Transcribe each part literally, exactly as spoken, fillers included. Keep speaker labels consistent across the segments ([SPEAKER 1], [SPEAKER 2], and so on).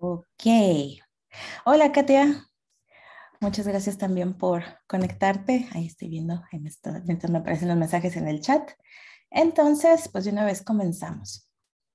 [SPEAKER 1] Ok. Hola, Katia. Muchas gracias también por conectarte. Ahí estoy viendo, ahí me, está, mientras me aparecen los mensajes en el chat. Entonces, pues de una vez comenzamos.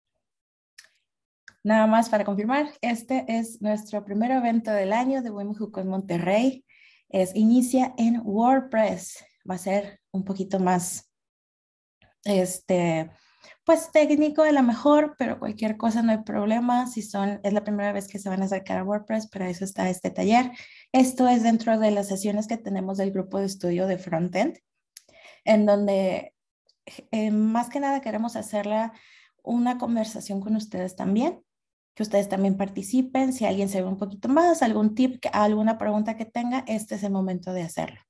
[SPEAKER 1] Nada más para confirmar, este es nuestro primer evento del año de Women Who Code Monterrey. Es, inicia en WordPress. Va a ser un poquito más, este, pues técnico a lo mejor, pero cualquier cosa no hay problema. Si son, es la primera vez que se van a acercar a WordPress, para eso está este taller. Esto es dentro de las sesiones que tenemos del grupo de estudio de Frontend, en donde eh, más que nada queremos hacerla una conversación con ustedes también, que ustedes también participen. Si alguien se ve un poquito más, algún tip, alguna pregunta que tenga, este es el momento de hacerlo.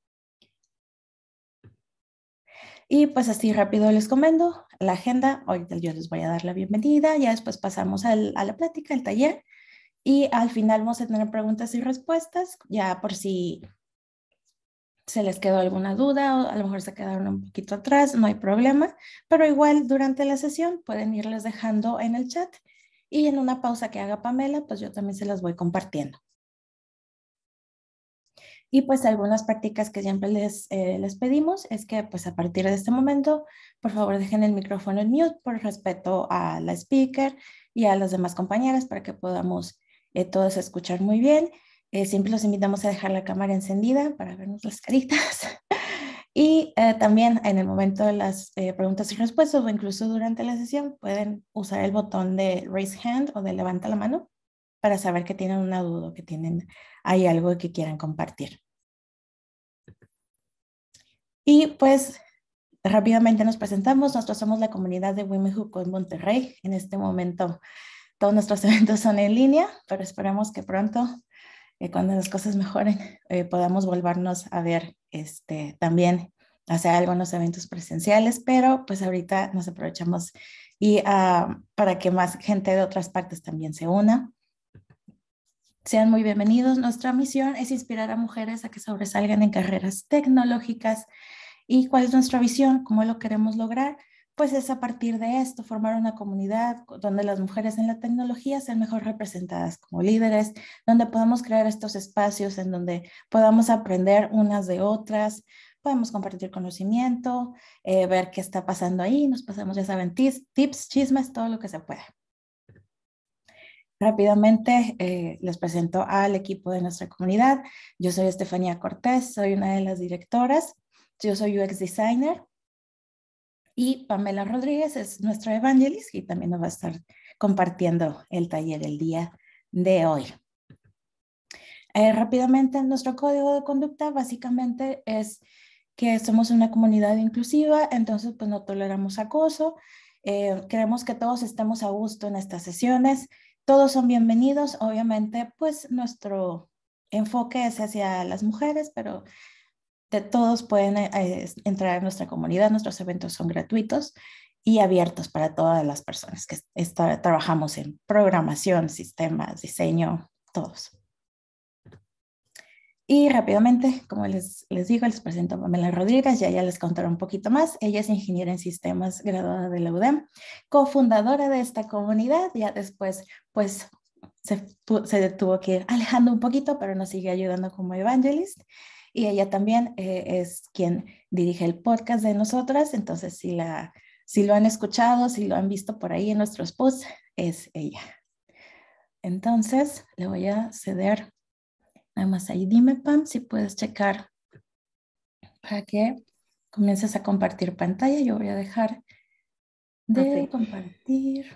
[SPEAKER 1] Y pues así rápido les comento la agenda. Ahorita yo les voy a dar la bienvenida, ya después pasamos al, a la plática, al taller, y al final vamos a tener preguntas y respuestas, ya por si se les quedó alguna duda o a lo mejor se quedaron un poquito atrás, no hay problema, pero igual durante la sesión pueden irles dejando en el chat y en una pausa que haga Pamela, pues yo también se las voy compartiendo. Y pues algunas prácticas que siempre les, eh, les pedimos es que pues a partir de este momento, por favor dejen el micrófono en mute por respeto a la speaker y a las demás compañeras para que podamos eh, todos escuchar muy bien. Eh, siempre los invitamos a dejar la cámara encendida para vernos las caritas. Y eh, también en el momento de las eh, preguntas y respuestas o incluso durante la sesión pueden usar el botón de raise hand o de levanta la mano para saber que tienen una duda o que tienen, hay algo que quieran compartir. Y pues rápidamente nos presentamos. Nosotros somos la comunidad de Women Who Code Monterrey. En este momento todos nuestros eventos son en línea, pero esperamos que pronto, eh, cuando las cosas mejoren, eh, podamos volvernos a ver este, también hacer algunos eventos presenciales, pero pues ahorita nos aprovechamos y uh, para que más gente de otras partes también se una. Sean muy bienvenidos. Nuestra misión es inspirar a mujeres a que sobresalgan en carreras tecnológicas. ¿Y cuál es nuestra visión? ¿Cómo lo queremos lograr? Pues es a partir de esto, formar una comunidad donde las mujeres en la tecnología sean mejor representadas como líderes, donde podamos crear estos espacios en donde podamos aprender unas de otras, podemos compartir conocimiento, eh, ver qué está pasando ahí, nos pasamos, ya saben, tips, tips, chismes, todo lo que se pueda. Rápidamente eh, les presento al equipo de nuestra comunidad. Yo soy Estefanía Cortés, soy una de las directoras. Yo soy U X Designer y Pamela Rodríguez es nuestra evangelist y también nos va a estar compartiendo el taller el día de hoy. Eh, rápidamente, nuestro código de conducta básicamente es que somos una comunidad inclusiva, entonces pues no toleramos acoso. Eh, queremos que todos estemos a gusto en estas sesiones. Todos son bienvenidos. Obviamente, pues nuestro enfoque es hacia las mujeres, pero de todos pueden eh, entrar a nuestra comunidad. Nuestros eventos son gratuitos y abiertos para todas las personas que está, trabajamos en programación, sistemas, diseño, todos. Y rápidamente, como les, les digo, les presento a Pamela Rodríguez, ya ya les contaré un poquito más. Ella es ingeniera en sistemas graduada de la U D E M, cofundadora de esta comunidad. Ya después, pues, se, se tuvo que ir alejando un poquito, pero nos sigue ayudando como evangelist. Y ella también eh, es quien dirige el podcast de nosotras. Entonces, si, la, si lo han escuchado, si lo han visto por ahí en nuestros posts, es ella. Entonces, le voy a ceder. Nada más ahí dime, Pam, si puedes checar para que comiences a compartir pantalla. Yo voy a dejar de
[SPEAKER 2] ah, sí.
[SPEAKER 1] compartir.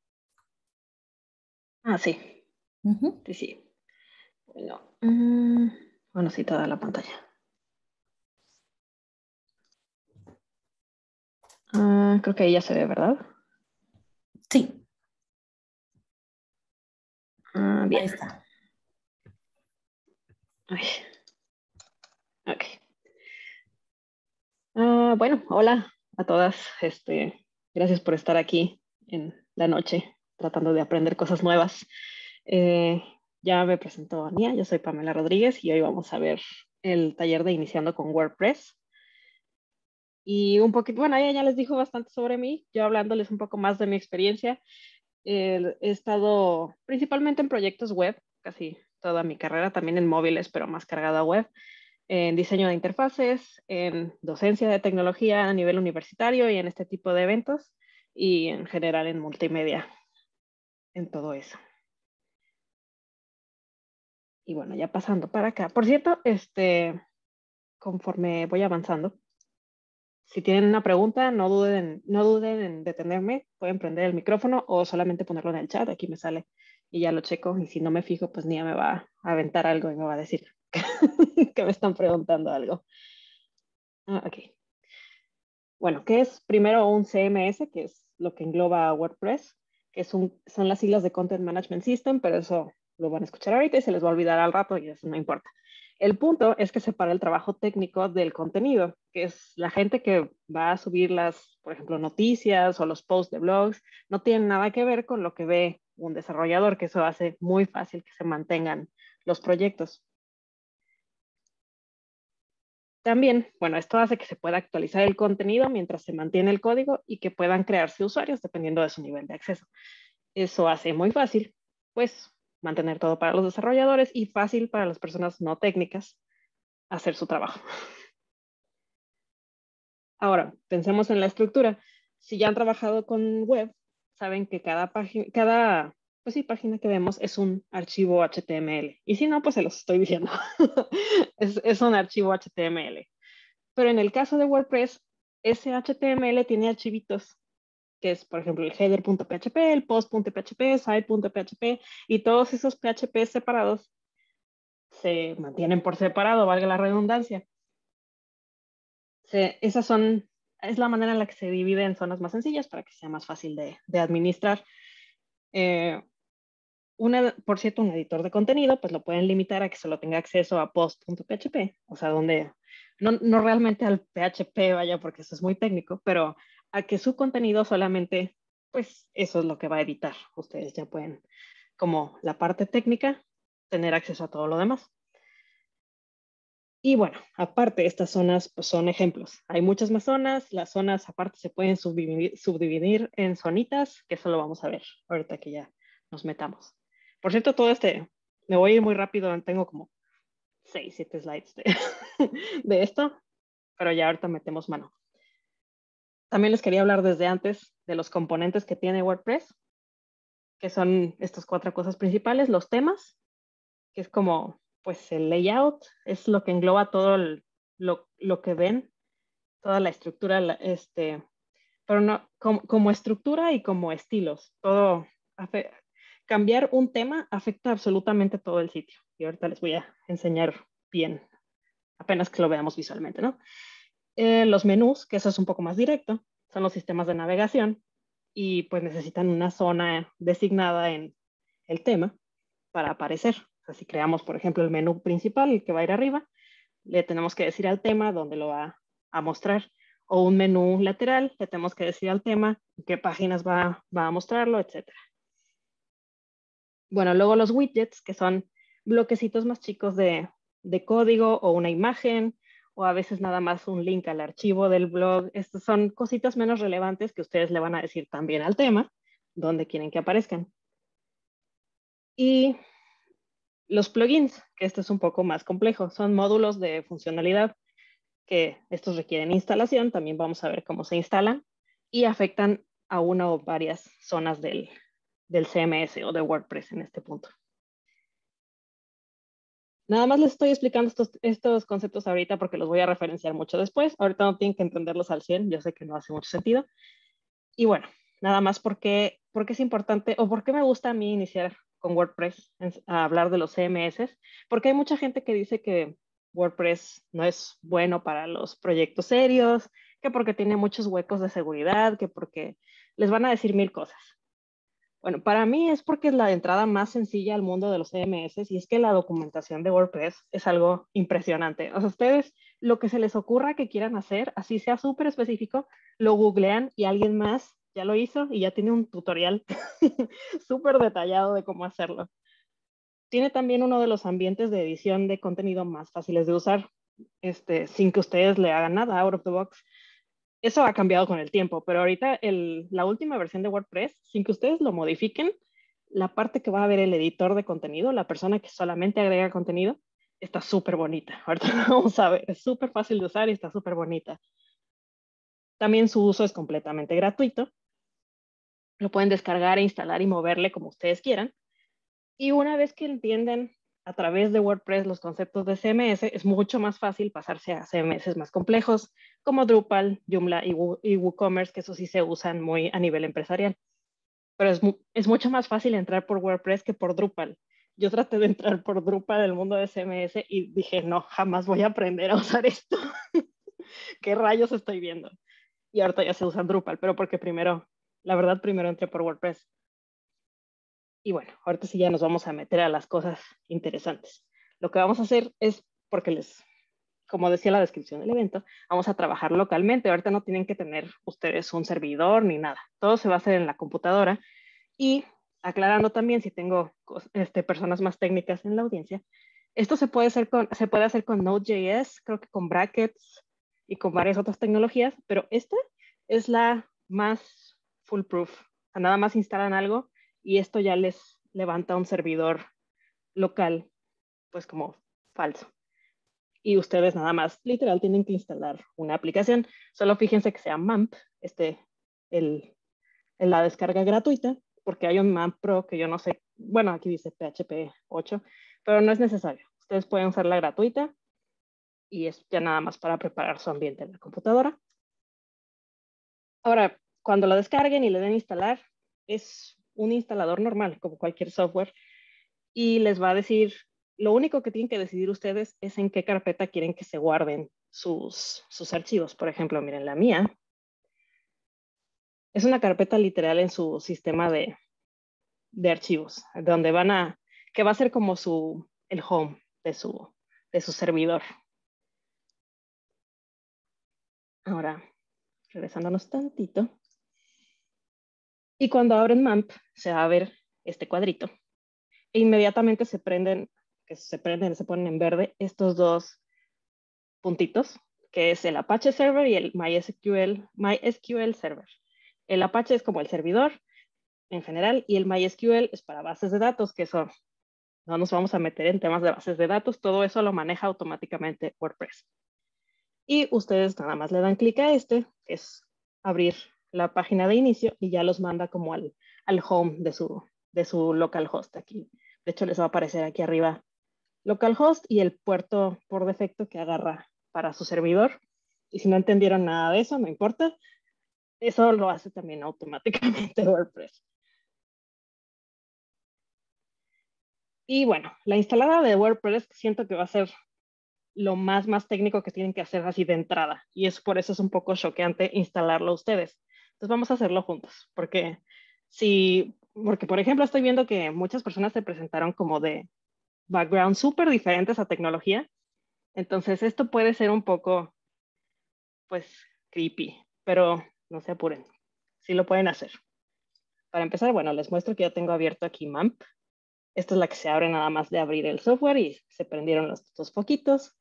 [SPEAKER 2] Ah, sí.
[SPEAKER 1] Uh-huh.
[SPEAKER 2] Sí, sí. Bueno, um, bueno, sí, toda la pantalla. Uh, creo que ahí ya se ve, ¿verdad?
[SPEAKER 1] Sí.
[SPEAKER 2] Uh, bien.
[SPEAKER 1] Ahí está.
[SPEAKER 2] Ay. Ok. Uh, bueno, hola a todas. Este, gracias por estar aquí en la noche tratando de aprender cosas nuevas. Eh, ya me presentó Ania, yo soy Pamela Rodríguez y hoy vamos a ver el taller de Iniciando con WordPress. Y un poquito, bueno, ella ya les dijo bastante sobre mí, yo hablándoles un poco más de mi experiencia. Eh, he estado principalmente en proyectos web, casi toda mi carrera, también en móviles, pero más cargada a web, en diseño de interfaces, en docencia de tecnología a nivel universitario y en este tipo de eventos, y en general en multimedia, en todo eso. Y bueno, ya pasando para acá. Por cierto, este, conforme voy avanzando, si tienen una pregunta, no duden, no duden en detenerme, pueden prender el micrófono o solamente ponerlo en el chat, aquí me sale y ya lo checo, y si no me fijo, pues Nia me va a aventar algo y me va a decir que me están preguntando algo. Ah, ok. Bueno, ¿qué es primero un C M S? Que es lo que engloba a WordPress, que es un, son las siglas de Content Management System, pero eso lo van a escuchar ahorita y se les va a olvidar al rato y eso no importa. El punto es que separa el trabajo técnico del contenido, que es la gente que va a subir las, por ejemplo, noticias o los posts de blogs, no tienen nada que ver con lo que ve un desarrollador, que eso hace muy fácil que se mantengan los proyectos. También, bueno, esto hace que se pueda actualizar el contenido mientras se mantiene el código y que puedan crearse usuarios dependiendo de su nivel de acceso. Eso hace muy fácil, pues, mantener todo para los desarrolladores y fácil para las personas no técnicas hacer su trabajo. Ahora, pensemos en la estructura. Si ya han trabajado con web, saben que cada página, cada, pues sí, página que vemos es un archivo H T M L. Y si no, pues se los estoy diciendo. es, es un archivo H T M L. Pero en el caso de WordPress, ese H T M L tiene archivitos, que es, por ejemplo, el header.php, el post.php, site.php, y todos esos P H P separados se mantienen por separado, valga la redundancia. Se, esas son, es la manera en la que se divide en zonas más sencillas para que sea más fácil de, de administrar. Eh, una, por cierto, un editor de contenido, pues lo pueden limitar a que solo tenga acceso a post.php, o sea, donde no, no realmente al P H P, vaya, porque eso es muy técnico, pero a que su contenido solamente, pues eso es lo que va a editar. Ustedes ya pueden, como la parte técnica, tener acceso a todo lo demás. Y bueno, aparte, estas zonas pues, son ejemplos. Hay muchas más zonas. Las zonas aparte se pueden subdividir, subdividir en zonitas, que eso lo vamos a ver ahorita que ya nos metamos. Por cierto, todo este, me voy a ir muy rápido, tengo como seis, siete slides de, de esto, pero ya ahorita metemos mano. También les quería hablar desde antes de los componentes que tiene WordPress, que son estas cuatro cosas principales. Los temas, que es como pues el layout, es lo que engloba todo el, lo, lo que ven, toda la estructura, la, este, pero no, como, como, estructura y como estilos. Todo, afe, cambiar un tema afecta absolutamente todo el sitio. Y ahorita les voy a enseñar bien, apenas que lo veamos visualmente, ¿no? Eh, los menús, que eso es un poco más directo, son los sistemas de navegación y pues necesitan una zona designada en el tema para aparecer. O sea, si creamos, por ejemplo, el menú principal, el que va a ir arriba, le tenemos que decir al tema dónde lo va a mostrar. O un menú lateral, le tenemos que decir al tema qué páginas va, va a mostrarlo, etcétera. Bueno, luego los widgets, que son bloquecitos más chicos de, de código o una imagen, o a veces nada más un link al archivo del blog. Estas son cositas menos relevantes que ustedes le van a decir también al tema, donde quieren que aparezcan. Y los plugins, que esto es un poco más complejo, son módulos de funcionalidad que estos requieren instalación, también vamos a ver cómo se instalan y afectan a una o varias zonas del, del C M S o de WordPress en este punto. Nada más les estoy explicando estos, estos conceptos ahorita porque los voy a referenciar mucho después. Ahorita no tienen que entenderlos al cien, yo sé que no hace mucho sentido. Y bueno, nada más porque, porque es importante o porque me gusta a mí iniciar con WordPress a hablar de los C M S, porque hay mucha gente que dice que WordPress no es bueno para los proyectos serios, que porque tiene muchos huecos de seguridad, que porque les van a decir mil cosas. Bueno, para mí es porque es la entrada más sencilla al mundo de los C M S y es que la documentación de WordPress es algo impresionante. O sea, ustedes lo que se les ocurra que quieran hacer, así sea súper específico, lo googlean y alguien más ya lo hizo y ya tiene un tutorial súper detallado de cómo hacerlo. Tiene también uno de los ambientes de edición de contenido más fáciles de usar, este, sin que ustedes le hagan nada out of the box. eso ha cambiado con el tiempo, pero ahorita el, la última versión de WordPress, sin que ustedes lo modifiquen, la parte que va a ver el editor de contenido, la persona que solamente agrega contenido, está súper bonita. Ahorita lo vamos a ver, es súper fácil de usar y está súper bonita. También su uso es completamente gratuito. Lo pueden descargar e instalar y moverle como ustedes quieran. Y una vez que entienden a través de WordPress los conceptos de C M S, es mucho más fácil pasarse a C M S más complejos, como Drupal, Joomla y, Woo, y WooCommerce, que eso sí se usan muy a nivel empresarial. Pero es, es mucho más fácil entrar por WordPress que por Drupal. Yo traté de entrar por Drupal del mundo de C M S y dije, no, jamás voy a aprender a usar esto. ¿Qué rayos estoy viendo? Y ahorita ya se usa Drupal, pero porque primero, la verdad, primero entré por WordPress. Y bueno, ahorita sí ya nos vamos a meter a las cosas interesantes. Lo que vamos a hacer es, porque les, como decía la descripción del evento, vamos a trabajar localmente. Ahorita no tienen que tener ustedes un servidor ni nada. Todo se va a hacer en la computadora. Y aclarando también, si tengo este, personas más técnicas en la audiencia, esto se puede hacer con, se puede hacer con Node.js, creo que con Brackets y con varias otras tecnologías, pero esta es la más foolproof. O sea, nada más instalan algo y esto ya les levanta un servidor local, pues como falso. Y ustedes nada más, literal, tienen que instalar una aplicación. Solo fíjense que sea MAMP, este, el, el, la descarga gratuita, porque hay un MAMP Pro que yo no sé, bueno, aquí dice P H P ocho, pero no es necesario. Ustedes pueden usar la gratuita y es ya nada más para preparar su ambiente en la computadora. Ahora, cuando la descarguen y le den a instalar, es un instalador normal, como cualquier software, y les va a decir, lo único que tienen que decidir ustedes es en qué carpeta quieren que se guarden sus, sus archivos. Por ejemplo, miren, la mía es una carpeta literal en su sistema de, de archivos, donde van a, que va a ser como su, el home de su, de su servidor. Ahora, regresándonos tantito. Y cuando abren MAMP, se va a ver este cuadrito. E inmediatamente se prenden, que se prenden, se ponen en verde estos dos puntitos, que es el Apache Server y el MySQL, MySQL Server. El Apache es como el servidor en general y el MySQL es para bases de datos, que eso no nos vamos a meter en temas de bases de datos, todo eso lo maneja automáticamente WordPress. Y ustedes nada más le dan clic a este, que es abrir la página de inicio y ya los manda como al, al home de su, de su localhost aquí. De hecho, les va a aparecer aquí arriba localhost y el puerto por defecto que agarra para su servidor. Y si no entendieron nada de eso, no importa. Eso lo hace también automáticamente WordPress. Y bueno, la instalada de WordPress siento que va a ser lo más, más técnico que tienen que hacer así de entrada. Y es por eso es un poco choqueante instalarlo ustedes. Entonces vamos a hacerlo juntos. Porque si, porque por ejemplo estoy viendo que muchas personas se presentaron como de background súper diferentes a tecnología. Entonces esto puede ser un poco, pues, creepy, pero no se apuren. Sí lo pueden hacer. Para empezar, bueno, les muestro que ya tengo abierto aquí MAMP. Esta es la que se abre nada más de abrir el software y se prendieron los dos foquitos.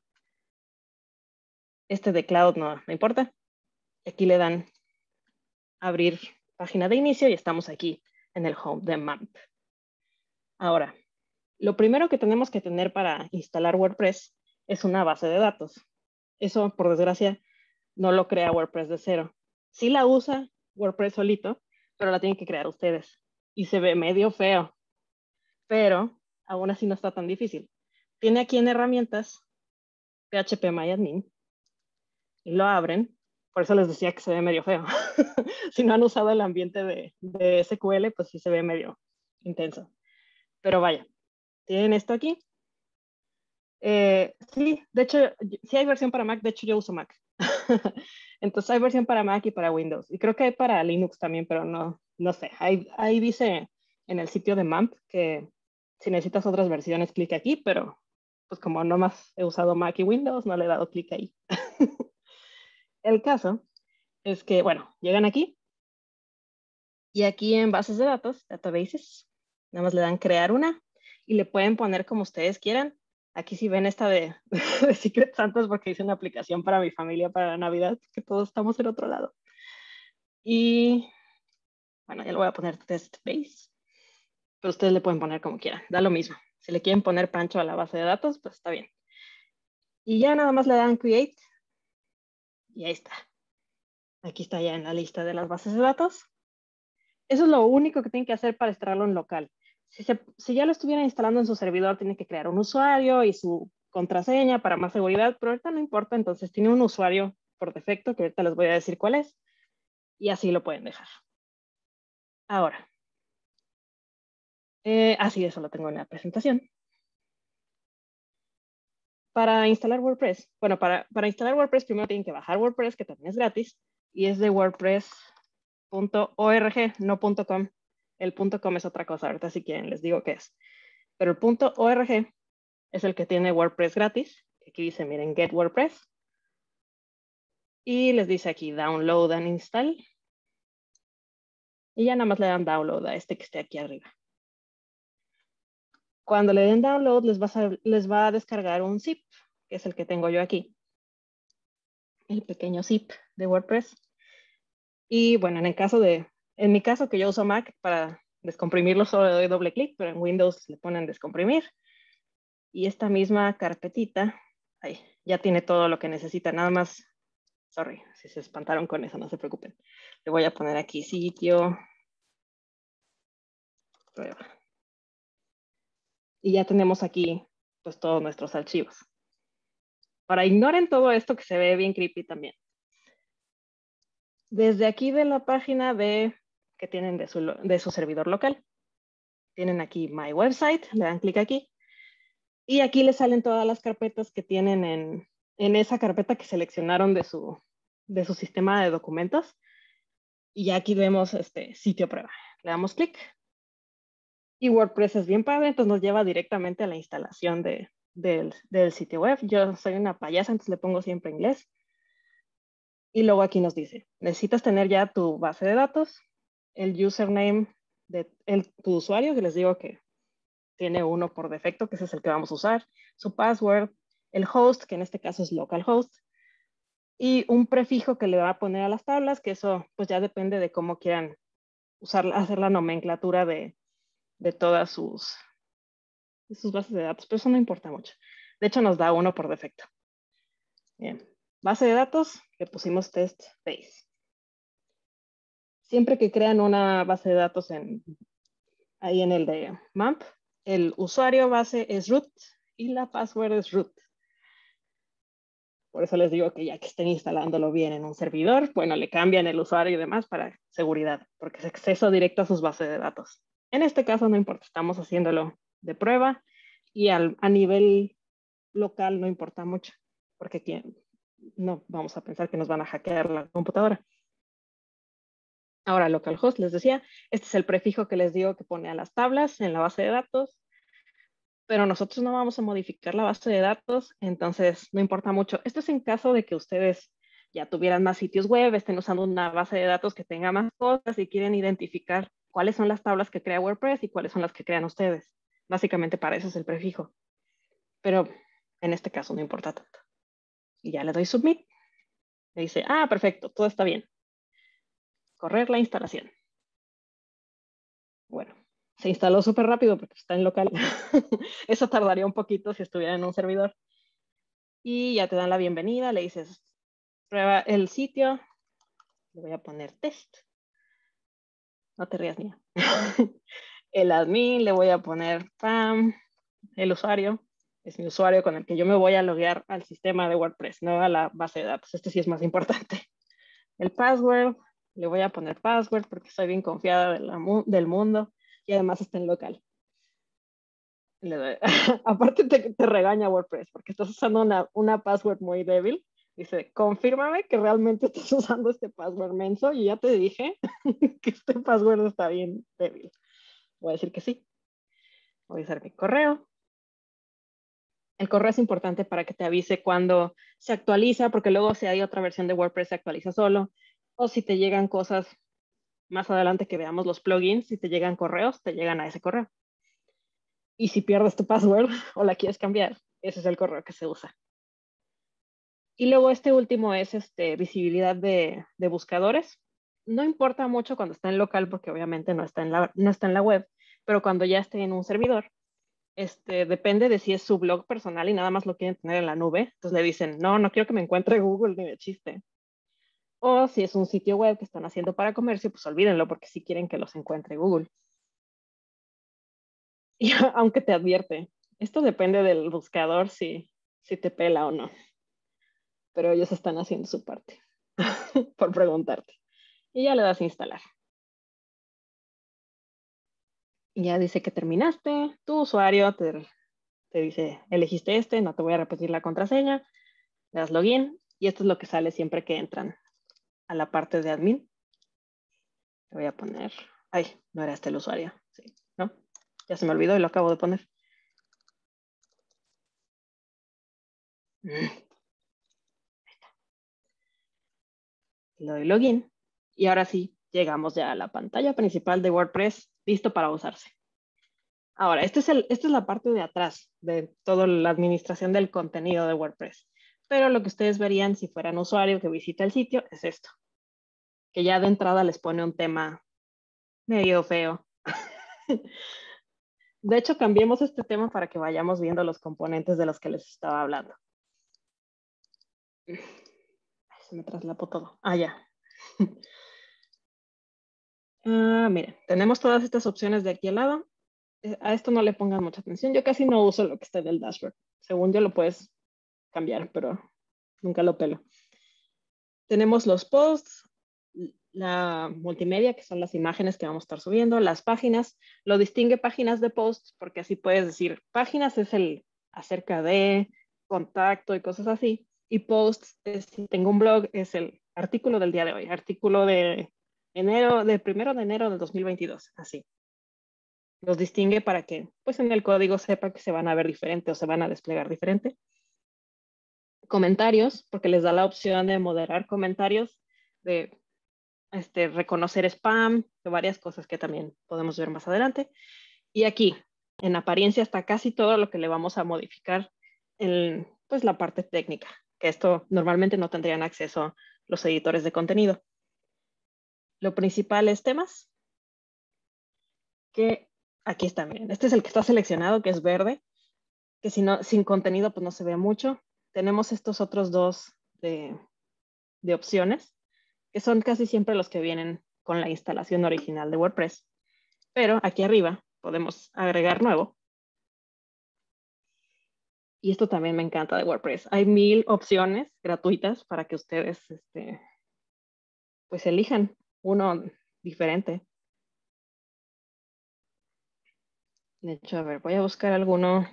[SPEAKER 2] Este de Cloud no, no importa. Aquí le dan abrir página de inicio y estamos aquí en el home de MAMP. Ahora, lo primero que tenemos que tener para instalar WordPress es una base de datos. Eso, por desgracia, no lo crea WordPress de cero. Sí la usa WordPress solito, pero la tienen que crear ustedes. Y se ve medio feo, pero aún así no está tan difícil. Tiene aquí en herramientas P H P MyAdmin y lo abren. Por eso les decía que se ve medio feo. Si no han usado el ambiente de, de S Q L, pues sí se ve medio intenso. Pero vaya, tienen esto aquí. Eh, sí, de hecho, sí hay versión para Mac. De hecho, yo uso Mac. Entonces hay versión para Mac y para Windows. Y creo que hay para Linux también, pero no, no sé. Ahí, ahí dice en el sitio de MAMP que si necesitas otras versiones, clic aquí, pero pues como nomás he usado Mac y Windows, no le he dado clic ahí. El caso es que, bueno, llegan aquí y aquí en bases de datos, databases, nada más le dan crear una y le pueden poner como ustedes quieran. Aquí sí ven esta de, de Secret Santas porque hice una aplicación para mi familia para la Navidad, que todos estamos en otro lado. Y bueno, ya le voy a poner test base, pero ustedes le pueden poner como quieran, da lo mismo. Si le quieren poner Pancho a la base de datos, pues está bien. Y ya nada más le dan create y ahí está. Aquí está ya en la lista de las bases de datos. Eso es lo único que tienen que hacer para instalarlo en local. Si, se, si ya lo estuvieran instalando en su servidor, tienen que crear un usuario y su contraseña para más seguridad, pero ahorita no importa, entonces tiene un usuario por defecto, que ahorita les voy a decir cuál es, y así lo pueden dejar. Ahora, eh, así eso lo tengo en la presentación. Para instalar WordPress, bueno, para, para instalar WordPress primero tienen que bajar WordPress, que también es gratis, y es de wordpress punto org, no .com. El .com es otra cosa, ahorita si quieren les digo qué es. Pero el .org es el que tiene WordPress gratis. Aquí dice, miren, Get WordPress. Y les dice aquí, Download and Install. Y ya nada más le dan Download a este que esté aquí arriba. Cuando le den Download, les va a, les va a descargar un zip, que es el que tengo yo aquí. El pequeño zip de WordPress. Y bueno, en el caso de, en mi caso que yo uso Mac, para descomprimirlo solo le doy doble clic, pero en Windows le ponen descomprimir. Y esta misma carpetita, ahí, ya tiene todo lo que necesita, nada más. Sorry, si se espantaron con eso, no se preocupen. Le voy a poner aquí sitio, prueba. Y ya tenemos aquí pues todos nuestros archivos. Ahora ignoren todo esto que se ve bien creepy también. Desde aquí de la página de, que tienen de su, de su servidor local, tienen aquí My Website, le dan clic aquí. Y aquí les salen todas las carpetas que tienen en, en esa carpeta que seleccionaron de su, de su sistema de documentos. Y ya aquí vemos este sitio prueba. Le damos clic. Y WordPress es bien padre, entonces nos lleva directamente a la instalación de, del, del sitio web. Yo soy una payasa, entonces le pongo siempre inglés. Y luego aquí nos dice, necesitas tener ya tu base de datos, el username de el, tu usuario, que les digo que tiene uno por defecto, que ese es el que vamos a usar, su password, el host, que en este caso es localhost, y un prefijo que le va a poner a las tablas, que eso pues ya depende de cómo quieran usar, hacer la nomenclatura de, de todas sus, de sus bases de datos, pero eso no importa mucho. De hecho, nos da uno por defecto. Bien, base de datos, le pusimos test base. Siempre que crean una base de datos en, ahí en el de M A M P, el usuario base es root y la password es root. Por eso les digo que ya que estén instalándolo bien en un servidor, bueno, le cambian el usuario y demás para seguridad, porque es acceso directo a sus bases de datos. En este caso no importa, estamos haciéndolo de prueba y al, a nivel local no importa mucho, porque aquí no vamos a pensar que nos van a hackear la computadora. Ahora, localhost, les decía, este es el prefijo que les digo que pone a las tablas en la base de datos, pero nosotros no vamos a modificar la base de datos, entonces no importa mucho. Esto es en caso de que ustedes ya tuvieran más sitios web, estén usando una base de datos que tenga más cosas y quieren identificar cuáles son las tablas que crea WordPress y cuáles son las que crean ustedes. Básicamente para eso es el prefijo. Pero en este caso no importa tanto. Y ya le doy submit. Me dice, ah, perfecto, todo está bien. Correr la instalación. Bueno, se instaló súper rápido porque está en local. Eso tardaría un poquito si estuviera en un servidor. Y ya te dan la bienvenida, le dices, prueba el sitio. Le voy a poner test. No te rías, Nia. El admin, le voy a poner Pam. El usuario es mi usuario con el que yo me voy a loguear al sistema de WordPress, no a la base de datos. Este sí es más importante. El password, le voy a poner password porque soy bien confiada de la, del mundo y además está en local. Le doy. Aparte te, te regaña WordPress porque estás usando una, una password muy débil. Dice, confírmame que realmente estás usando este password menso y ya te dije que este password está bien débil. Voy a decir que sí. Voy a usar mi correo. El correo es importante para que te avise cuando se actualiza, porque luego si hay otra versión de WordPress se actualiza solo, o si te llegan cosas más adelante que veamos los plugins, si te llegan correos, te llegan a ese correo. Y si pierdes tu password o la quieres cambiar, ese es el correo que se usa. Y luego este último es este, visibilidad de, de buscadores. No importa mucho cuando está en local porque obviamente no está en la, no está en la web, pero cuando ya esté en un servidor, este, depende de si es su blog personal y nada más lo quieren tener en la nube. Entonces le dicen, no, no quiero que me encuentre Google ni de chiste. O si es un sitio web que están haciendo para comercio, pues olvídenlo porque sí quieren que los encuentre Google. Y aunque te advierte, esto depende del buscador si, si te pela o no. Pero ellos están haciendo su parte por preguntarte. Y ya le das a instalar. Y ya dice que terminaste. Tu usuario te, te dice, elegiste este, no te voy a repetir la contraseña. Le das login y esto es lo que sale siempre que entran a la parte de admin. Le voy a poner, ay, no era este el usuario. Sí, ¿no? Ya se me olvidó y lo acabo de poner. Le doy login y ahora sí, llegamos ya a la pantalla principal de WordPress, listo para usarse. Ahora, este es el, esta es la parte de atrás de toda la administración del contenido de WordPress. Pero lo que ustedes verían si fueran usuario que visita el sitio es esto. Que ya de entrada les pone un tema medio feo. De hecho, cambiemos este tema para que vayamos viendo los componentes de los que les estaba hablando. Se me traslapó todo. Ah, ya. Ah, miren, tenemos todas estas opciones de aquí al lado. A esto no le pongan mucha atención. Yo casi no uso lo que está en el dashboard. Según yo lo puedes cambiar, pero nunca lo pelo. Tenemos los posts, la multimedia, que son las imágenes que vamos a estar subiendo, las páginas. Lo distingue páginas de posts porque así puedes decir, páginas es el acerca de, contacto y cosas así. Y posts, es, si tengo un blog, es el artículo del día de hoy, artículo de enero, del primero de enero del dos mil veintidós, así. Los distingue para que, pues en el código sepa que se van a ver diferente o se van a desplegar diferente. Comentarios, porque les da la opción de moderar comentarios, de este, reconocer spam, de varias cosas que también podemos ver más adelante. Y aquí, en apariencia, está casi todo lo que le vamos a modificar en pues, la parte técnica, que esto normalmente no tendrían acceso los editores de contenido. Lo principal es temas, que aquí está, miren, este es el que está seleccionado, que es verde, que si no, sin contenido pues no se ve mucho. Tenemos estos otros dos de, de opciones, que son casi siempre los que vienen con la instalación original de WordPress. Pero aquí arriba podemos agregar nuevo. Y esto también me encanta de WordPress. Hay mil opciones gratuitas para que ustedes este, pues elijan uno diferente. De hecho, a ver, voy a buscar alguno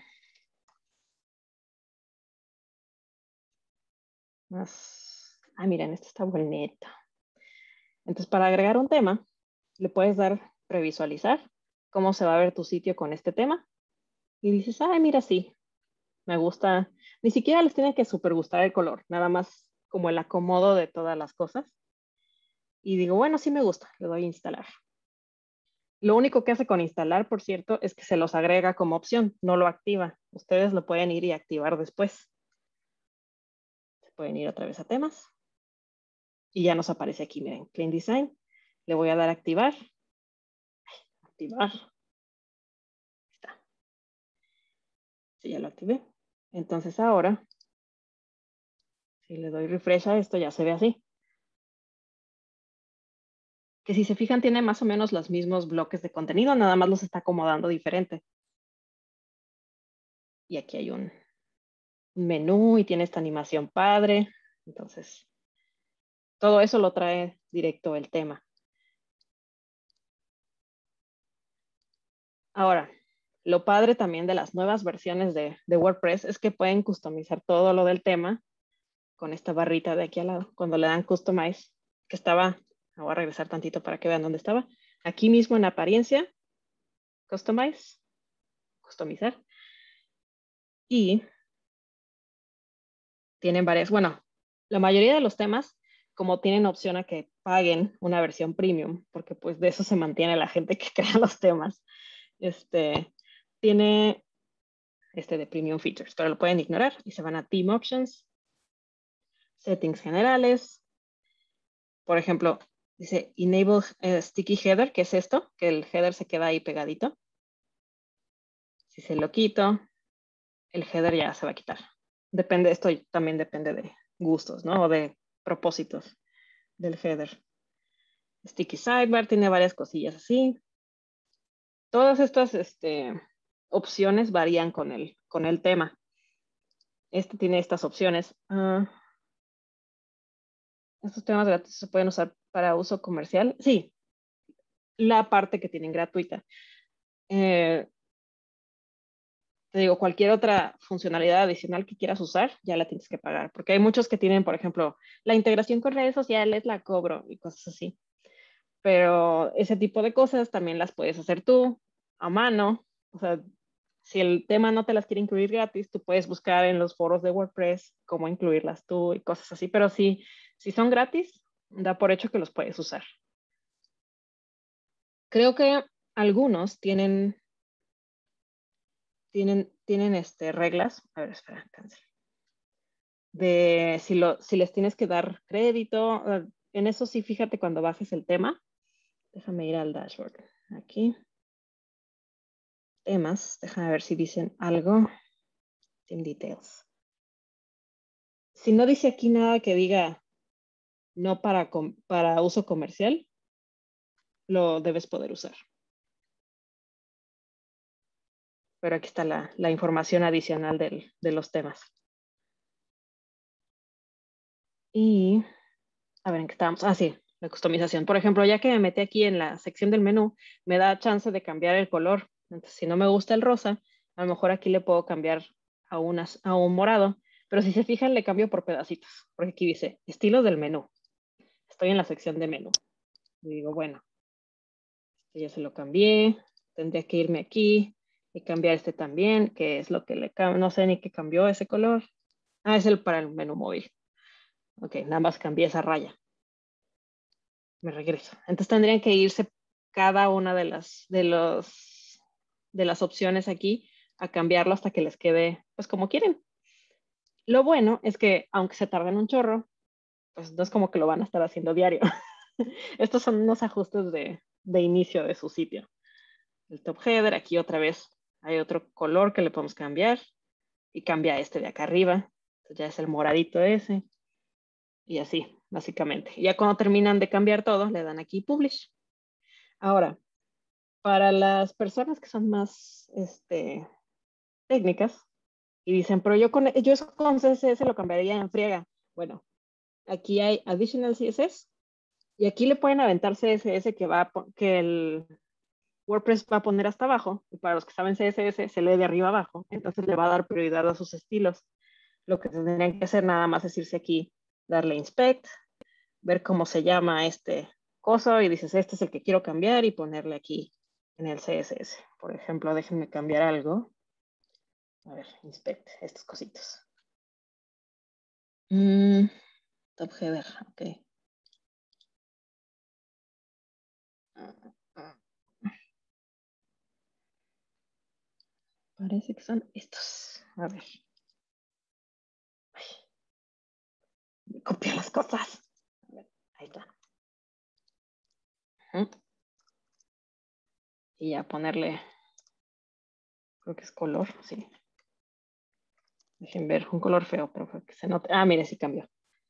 [SPEAKER 2] más. Ah, miren, este está bonito. Entonces, para agregar un tema, le puedes dar previsualizar cómo se va a ver tu sitio con este tema. Y dices, ay, mira, sí, me gusta. Ni siquiera les tiene que súper gustar el color, nada más como el acomodo de todas las cosas. Y digo, bueno, sí me gusta, le doy a instalar. Lo único que hace con instalar, por cierto, es que se los agrega como opción, no lo activa. Ustedes lo pueden ir y activar después. Se pueden ir otra vez a temas. Y ya nos aparece aquí, miren, Clean Design. Le voy a dar a activar. Activar. Está. Sí, ya lo activé. Entonces ahora, si le doy refresh a esto, ya se ve así. Que si se fijan, tiene más o menos los mismos bloques de contenido, nada más los está acomodando diferente. Y aquí hay un menú y tiene esta animación padre. Entonces, todo eso lo trae directo el tema. Ahora, lo padre también de las nuevas versiones de, de WordPress es que pueden customizar todo lo del tema con esta barrita de aquí al lado. Cuando le dan Customize, que estaba, voy a regresar tantito para que vean dónde estaba. Aquí mismo en apariencia, Customize, customizar. Y tienen varias, bueno, la mayoría de los temas, como tienen opción a que paguen una versión premium, porque pues de eso se mantiene la gente que crea los temas. Este, tiene este de Premium Features, pero lo pueden ignorar y se van a Theme Options, Settings generales. Por ejemplo, dice Enable uh, Sticky Header, que es esto, que el header se queda ahí pegadito. Si se lo quito, el header ya se va a quitar. Depende, esto también depende de gustos, ¿no? O de propósitos del header. Sticky Sidebar tiene varias cosillas así. Todas estas este, opciones varían con el, con el tema. Este tiene estas opciones. Uh, estos temas gratis se pueden usar para uso comercial. Sí, la parte que tienen gratuita. Eh, te digo, cualquier otra funcionalidad adicional que quieras usar, ya la tienes que pagar. Porque hay muchos que tienen, por ejemplo, la integración con redes sociales, la cobro y cosas así. Pero ese tipo de cosas también las puedes hacer tú, a mano. O sea, si el tema no te las quiere incluir gratis, tú puedes buscar en los foros de WordPress cómo incluirlas tú y cosas así. Pero si, si son gratis, da por hecho que los puedes usar. Creo que algunos tienen, tienen, tienen este, reglas. A ver, espera, cancel. De si, lo, si les tienes que dar crédito. En eso sí, fíjate cuando bajes el tema. Déjame ir al dashboard. Aquí. Temas. Déjame ver si dicen algo. Team details. Si no dice aquí nada que diga no para, para uso comercial, lo debes poder usar. Pero aquí está la, la información adicional del, de los temas. Y a ver en qué estábamos. Ah, sí, la customización. Por ejemplo, ya que me metí aquí en la sección del menú, me da chance de cambiar el color. Entonces, si no me gusta el rosa, a lo mejor aquí le puedo cambiar a, unas, a un morado. Pero si se fijan, le cambio por pedacitos. Porque aquí dice estilo del menú. Estoy en la sección de menú. Y digo, bueno, este ya se lo cambié. Tendría que irme aquí y cambiar este también, que es lo que le cambio. No sé ni qué cambió ese color. Ah, es el para el menú móvil. Ok, nada más cambié esa raya. Me regreso. Entonces tendrían que irse cada una de las, de los, de las opciones aquí a cambiarlo hasta que les quede pues como quieren. Lo bueno es que aunque se tarden un chorro, pues no es como que lo van a estar haciendo diario. Estos son unos ajustes de, de inicio de su sitio. El top header, aquí otra vez hay otro color que le podemos cambiar y cambia este de acá arriba. Entonces ya es el moradito ese. Y así, básicamente. Y ya cuando terminan de cambiar todo, le dan aquí Publish. Ahora, para las personas que son más este, técnicas y dicen, pero yo con, yo eso con C S S lo cambiaría en friega. Bueno, aquí hay Additional C S S y aquí le pueden aventar C S S que, va a, que el WordPress va a poner hasta abajo. Y para los que saben C S S, se lee de arriba abajo. Entonces le va a dar prioridad a sus estilos. Lo que tendrían que hacer nada más es irse aquí, darle Inspect, ver cómo se llama este coso y dices, este es el que quiero cambiar y ponerle aquí en el C S S. Por ejemplo, déjenme cambiar algo. A ver, inspect estos cositos. Mm, top header, ok. Parece que son estos. A ver. Ay, me copian las cosas. A ver, ahí está. Uh-huh. Y ya ponerle, creo que es color, sí. Dejen ver, un color feo, pero que se note. Ah, mire, sí cambió.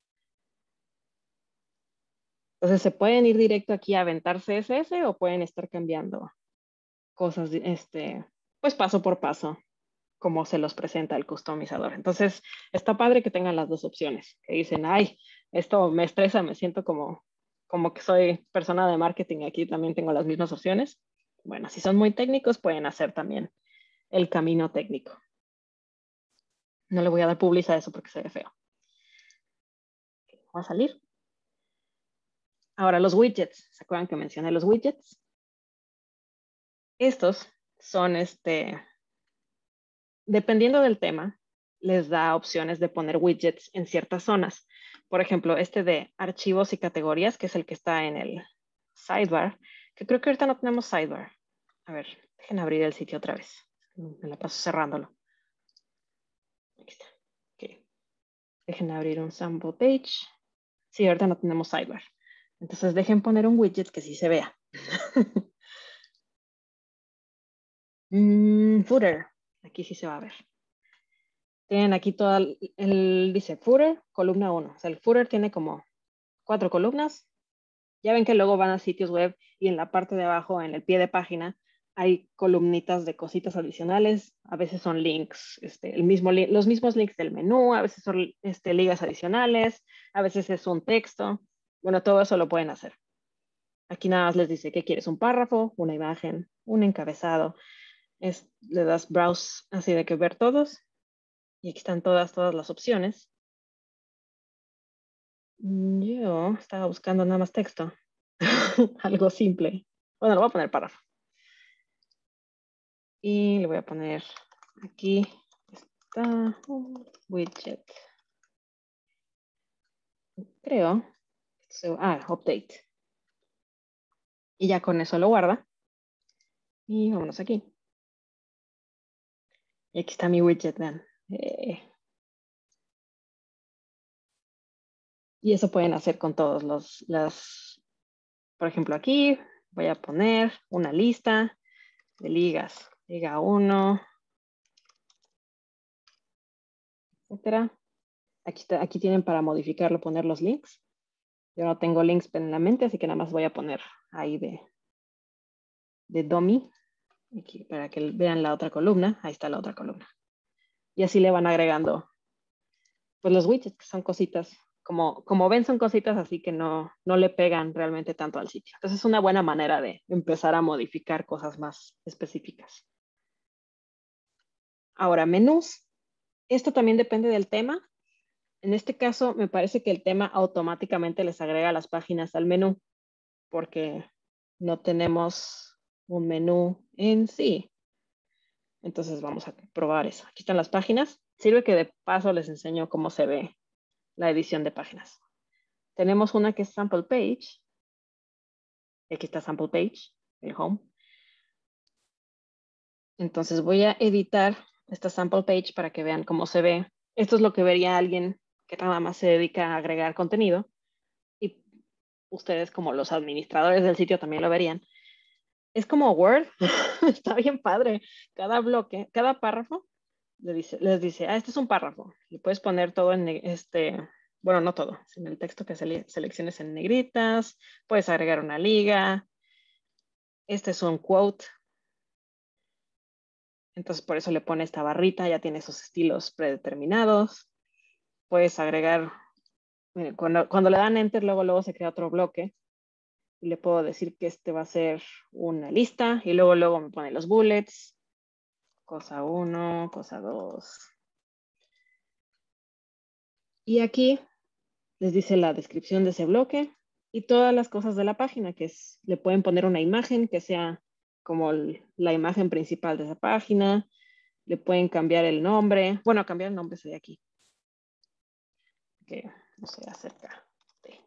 [SPEAKER 2] Entonces se pueden ir directo aquí a aventar C S S o pueden estar cambiando cosas, este, pues paso por paso, como se los presenta el customizador. Entonces, está padre que tengan las dos opciones, que dicen, ay, esto me estresa, me siento como, como que soy persona de marketing, aquí también tengo las mismas opciones. Bueno, si son muy técnicos, pueden hacer también el camino técnico. No le voy a dar publicidad a eso porque se ve feo. Va a salir. Ahora, los widgets. ¿Se acuerdan que mencioné los widgets? Estos son, este, dependiendo del tema, les da opciones de poner widgets en ciertas zonas. Por ejemplo, este de archivos y categorías, que es el que está en el sidebar, que creo que ahorita no tenemos sidebar. A ver, dejen abrir el sitio otra vez. Me la paso cerrándolo. Dejen abrir un sample page. Sí, ahorita no tenemos sidebar. Entonces dejen poner un widget que sí se vea. mm, footer. Aquí sí se va a ver. Tienen aquí todo el, el, dice footer, columna uno. O sea, el footer tiene como cuatro columnas. Ya ven que luego van a sitios web y en la parte de abajo, en el pie de página, hay columnitas de cositas adicionales. A veces son links, este, el mismo li los mismos links del menú, a veces son este, ligas adicionales, a veces es un texto. Bueno, todo eso lo pueden hacer. Aquí nada más les dice que quieres un párrafo, una imagen, un encabezado. Es, le das browse así de que ver todos. Y aquí están todas, todas las opciones. Yo estaba buscando nada más texto. Algo simple. Bueno, lo voy a poner párrafo. Y le voy a poner aquí está un widget. Creo. So, ah, update. Y ya con eso lo guarda. Y vámonos aquí. Y aquí está mi widget, vean. Eh. Y eso pueden hacer con todos los, las, por ejemplo, aquí voy a poner una lista de ligas. Liga uno, etcétera. Aquí, está, aquí tienen para modificarlo, poner los links. Yo no tengo links en la mente, así que nada más voy a poner ahí de, de dummy. Aquí, para que vean la otra columna. Ahí está la otra columna. Y así le van agregando pues los widgets, que son cositas. Como, como ven, son cositas así que no, no le pegan realmente tanto al sitio. Entonces es una buena manera de empezar a modificar cosas más específicas. Ahora, menús. Esto también depende del tema. En este caso, me parece que el tema automáticamente les agrega las páginas al menú, porque no tenemos un menú en sí. Entonces vamos a probar eso. Aquí están las páginas. Sirve que de paso les enseño cómo se ve la edición de páginas. Tenemos una que es sample page. Aquí está sample page, el home. Entonces voy a editar esta sample page para que vean cómo se ve. Esto es lo que vería alguien que nada más se dedica a agregar contenido. Y ustedes como los administradores del sitio también lo verían. Es como Word. Está bien padre. Cada bloque, cada párrafo les dice, les dice, ah, este es un párrafo. Le puedes poner todo en este, bueno, no todo, sino el texto que sele selecciones en negritas. Puedes agregar una liga. Este es un quote. Entonces por eso le pone esta barrita, ya tiene esos estilos predeterminados. Puedes agregar, cuando, cuando le dan enter, luego, luego se crea otro bloque. Y le puedo decir que este va a ser una lista y luego, luego me pone los bullets. Cosa uno, cosa dos. Y aquí les dice la descripción de ese bloque y todas las cosas de la página, que es, le pueden poner una imagen que sea como el, la imagen principal de esa página. Le pueden cambiar el nombre. Bueno, cambiar el nombre sería aquí. Que no sé, acerca de.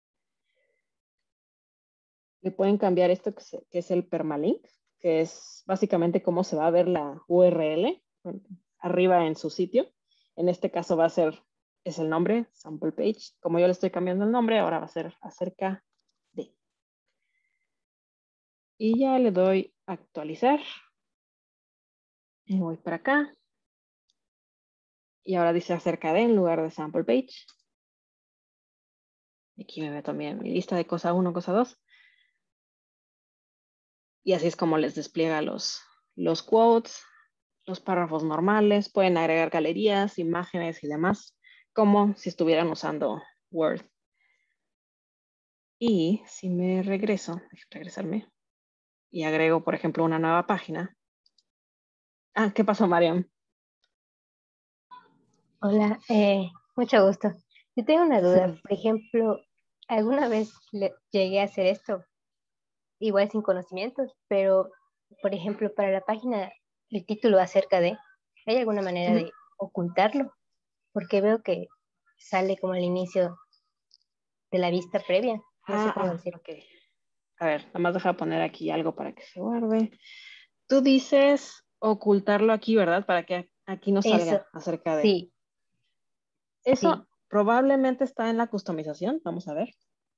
[SPEAKER 2] Le pueden cambiar esto que, se, que es el permalink, que es básicamente cómo se va a ver la U R L arriba en su sitio. En este caso va a ser, es el nombre, sample page. Como yo le estoy cambiando el nombre, ahora va a ser acerca de. Y ya le doy actualizar. Y voy para acá. Y ahora dice acerca de en lugar de sample page. Aquí me meto también mi lista de cosa uno, cosa dos. Y así es como les despliega los, los quotes, los párrafos normales. Pueden agregar galerías, imágenes y demás, como si estuvieran usando Word. Y si me regreso, déjame regresarme, y agrego, por ejemplo, una nueva página. Ah, ¿qué pasó, Mariam?
[SPEAKER 3] Hola, eh, mucho gusto. Yo tengo una duda. Por ejemplo, alguna vez le- llegué a hacer esto, igual sin conocimientos, pero, por ejemplo, para la página, el título acerca de, ¿hay alguna manera de ocultarlo? Porque veo que sale como al inicio de la vista previa. No sé
[SPEAKER 2] Ah,
[SPEAKER 3] cómo
[SPEAKER 2] ah,
[SPEAKER 3] decirlo.
[SPEAKER 2] ok. A ver, nada más deja poner aquí algo para que se guarde. Tú dices ocultarlo aquí, ¿verdad? Para que aquí no
[SPEAKER 3] Eso,
[SPEAKER 2] salga acerca de.
[SPEAKER 3] sí,
[SPEAKER 2] Eso,
[SPEAKER 3] sí.
[SPEAKER 2] probablemente está en la customización. Vamos a ver.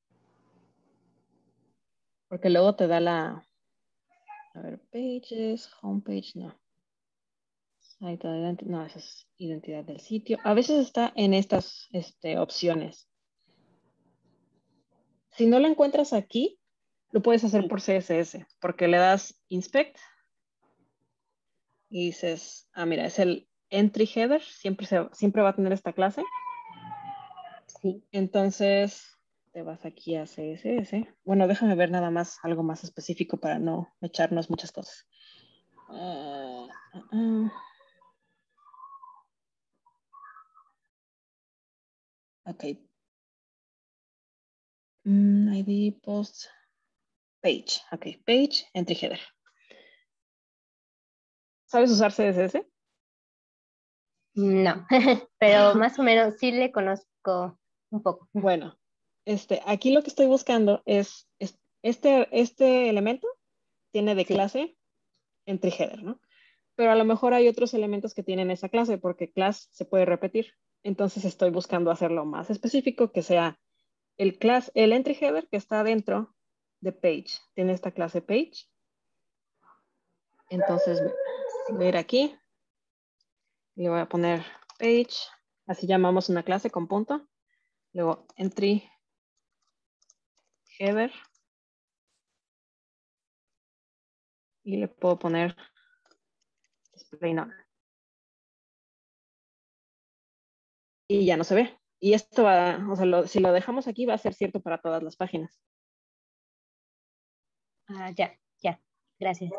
[SPEAKER 2] Porque luego te da la... A ver, pages, homepage, no. Ahí está, no, esa es identidad del sitio. A veces está en estas este, opciones. Si no lo encuentras aquí, lo puedes hacer por C S S, porque le das inspect y dices, ah, mira, es el entry header, siempre, se, siempre va a tener esta clase.
[SPEAKER 3] Sí.
[SPEAKER 2] Entonces, te vas aquí a C S S. Bueno, déjame ver nada más, algo más específico para no echarnos muchas cosas. Uh, uh, uh. Ok. Mm, I D, post, page. Ok, page, entry header. ¿Sabes usar C S S?
[SPEAKER 3] No, pero más o menos sí le conozco un poco.
[SPEAKER 2] Bueno, este, aquí lo que estoy buscando es, es este, este elemento tiene de
[SPEAKER 3] Sí.
[SPEAKER 2] clase entry header, ¿no? Pero a lo mejor hay otros elementos que tienen esa clase porque class se puede repetir. Entonces estoy buscando hacerlo más específico, que sea el class, el entry header que está dentro de page. Tiene esta clase page. Entonces voy a ir aquí. Le voy a poner page. Así llamamos una clase con punto. Luego entry header. Y le puedo poner display none. Y ya no se ve. Y esto va, o sea, lo, si lo dejamos aquí va a ser cierto para todas las páginas.
[SPEAKER 3] Ah, ya, ya, gracias.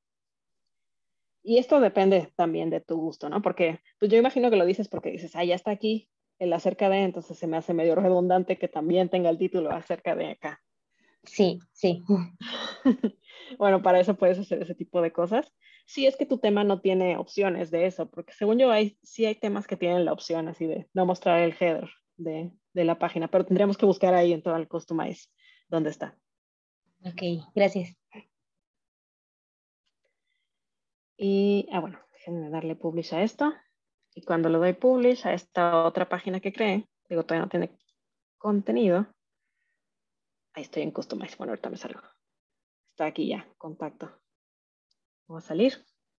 [SPEAKER 2] Y esto depende también de tu gusto, ¿no? Porque pues yo imagino que lo dices porque dices, ah, ya está aquí el acerca de, entonces se me hace medio redundante que también tenga el título acerca de acá.
[SPEAKER 3] Sí, sí.
[SPEAKER 2] Bueno, para eso puedes hacer ese tipo de cosas. Si es que tu tema no tiene opciones de eso, porque según yo hay, sí hay temas que tienen la opción así de no mostrar el header de, de la página, pero tendríamos que buscar ahí en todo el Customize dónde está.
[SPEAKER 3] Ok, gracias.
[SPEAKER 2] Y, ah, bueno, déjenme darle publish a esto. Y cuando le doy publish a esta otra página que creé, digo, todavía no tiene contenido. Ahí estoy en Customize. Bueno, ahorita me salgo. Está aquí ya, contacto. Voy a salir.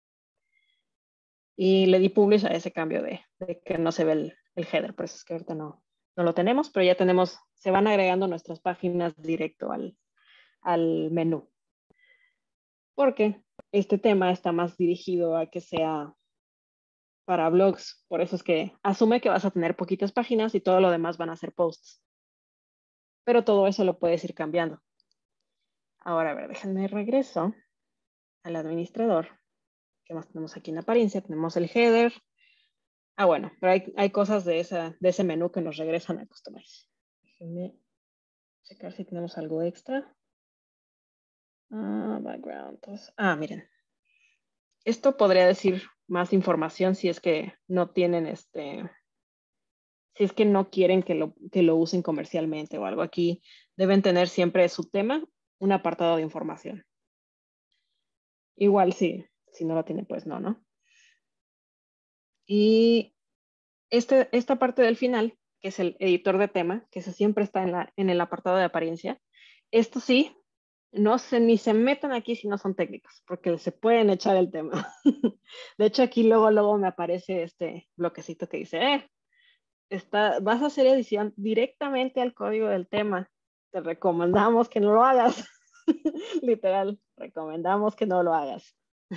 [SPEAKER 2] Y le di publish a ese cambio de, de que no se ve el, el header. Por eso es que ahorita no, no lo tenemos, pero ya tenemos, se van agregando nuestras páginas directo al, al menú. Porque este tema está más dirigido a que sea para blogs. Por eso es que asume que vas a tener poquitas páginas y todo lo demás van a ser posts. Pero todo eso lo puedes ir cambiando. Ahora, a ver, déjenme regreso al administrador. ¿Qué más tenemos aquí en apariencia? Tenemos el header. Ah, bueno, pero hay, hay cosas de, esa, de ese menú que nos regresan a Customize. Déjenme checar si tenemos algo extra. Ah, background. Entonces, ah, miren. Esto podría decir más información si es que no tienen este, si es que no quieren que lo, que lo usen comercialmente o algo. Aquí deben tener siempre su tema, un apartado de información. Igual sí, si no lo tienen, pues no, ¿no? Y este, esta parte del final, que es el editor de tema, que eso siempre está en, la, en el apartado de apariencia, esto sí, no se, ni se metan aquí si no son técnicos, porque se pueden echar el tema. De hecho, aquí luego, luego me aparece este bloquecito que dice, eh, está, vas a hacer edición directamente al código del tema. Te recomendamos que no lo hagas. Literal, recomendamos que no lo hagas.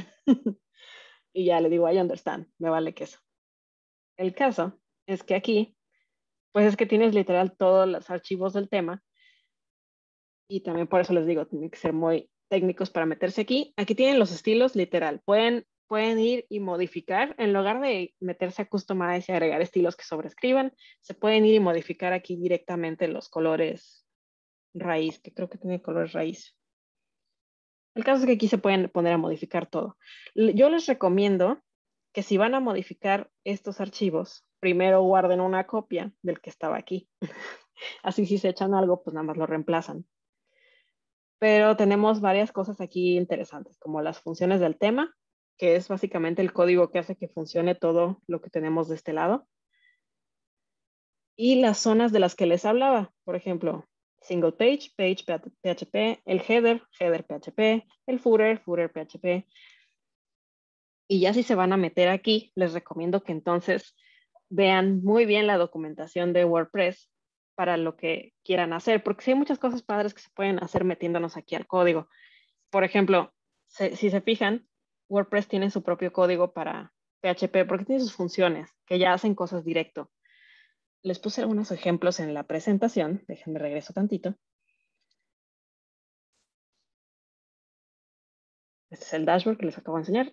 [SPEAKER 2] Y ya le digo, I understand, me vale que eso. El caso es que aquí, pues es que tienes literal todos los archivos del tema y también por eso les digo, tienen que ser muy técnicos para meterse aquí. Aquí tienen los estilos literal, pueden, pueden ir y modificar, en lugar de meterse a Customize y agregar estilos que sobrescriban, se pueden ir y modificar aquí directamente los colores raíz, que creo que tiene colores raíz. El caso es que aquí se pueden poner a modificar todo. Yo les recomiendo que si van a modificar estos archivos, primero guarden una copia del que estaba aquí. Así si se echan algo, pues nada más lo reemplazan. Pero tenemos varias cosas aquí interesantes, como las funciones del tema, que es básicamente el código que hace que funcione todo lo que tenemos de este lado. y las zonas de las que les hablaba. Por ejemplo, single page, page P H P, el header, header P H P, el footer, footer P H P. Y ya si se van a meter aquí, les recomiendo que entonces vean muy bien la documentación de WordPress para lo que quieran hacer, porque sí hay muchas cosas padres que se pueden hacer metiéndonos aquí al código. Por ejemplo, se, si se fijan, WordPress tiene su propio código para P H P porque tiene sus funciones que ya hacen cosas directo. Les puse algunos ejemplos en la presentación. Déjenme regreso tantito. Este es el dashboard que les acabo de enseñar.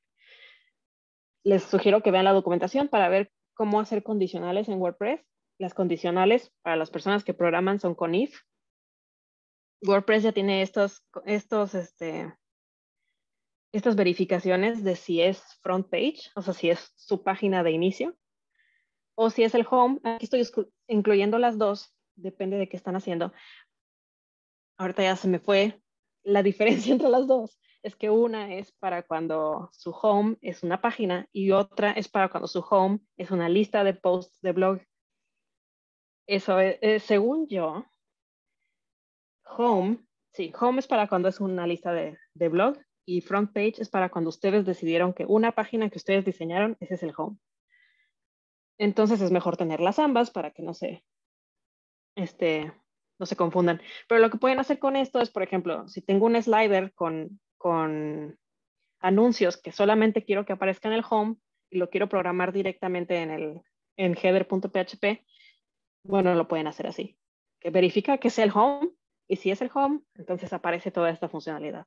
[SPEAKER 2] Les sugiero que vean la documentación para ver cómo hacer condicionales en WordPress. Las condicionales para las personas que programan son con if. WordPress ya tiene estos, estos, este, estas verificaciones de si es front page, o sea, si es su página de inicio, o si es el home. Aquí estoy incluyendo las dos, depende de qué están haciendo. Ahorita ya se me fue la diferencia entre las dos. Es que una es para cuando su home es una página y otra es para cuando su home es una lista de posts de blog. Eso es, es según yo, home, sí, home es para cuando es una lista de, de blog y front page es para cuando ustedes decidieron que una página que ustedes diseñaron, ese es el home. Entonces es mejor tenerlas ambas para que no se, este, no se confundan. Pero lo que pueden hacer con esto es, por ejemplo, si tengo un slider con, con anuncios que solamente quiero que aparezca en el home y lo quiero programar directamente en el en header punto P H P, bueno, lo pueden hacer así. Que verifica que sea el home y si es el home, entonces aparece toda esta funcionalidad.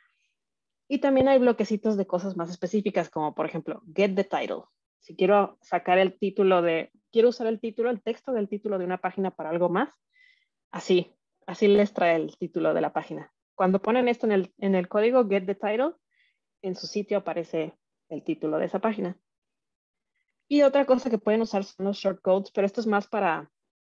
[SPEAKER 2] Y también hay bloquecitos de cosas más específicas, como por ejemplo, get the title. Si quiero sacar el título de, quiero usar el título, el texto del título de una página para algo más, así, así les trae el título de la página. Cuando ponen esto en el, en el código get the title, en su sitio aparece el título de esa página. Y otra cosa que pueden usar son los shortcodes, pero esto es más para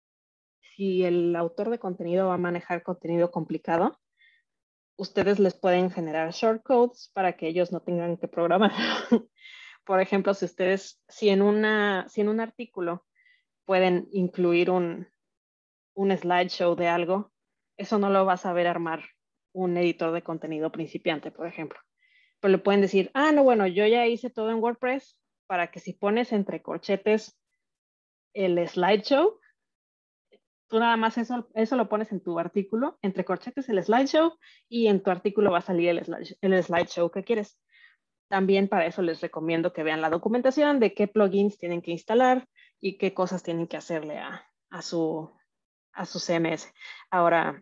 [SPEAKER 2] si el autor de contenido va a manejar contenido complicado, ustedes les pueden generar shortcodes para que ellos no tengan que programar. Por ejemplo, si ustedes, si en, una, si en un artículo pueden incluir un, un slideshow de algo, eso no lo va a saber armar un editor de contenido principiante, por ejemplo. Pero le pueden decir, ah, no, bueno, yo ya hice todo en WordPress para que si pones entre corchetes el slideshow, tú nada más eso, eso lo pones en tu artículo, entre corchetes el slideshow y en tu artículo va a salir el, slide, el slideshow que quieres. También para eso les recomiendo que vean la documentación de qué plugins tienen que instalar y qué cosas tienen que hacerle a, a, su, a su C M S. Ahora,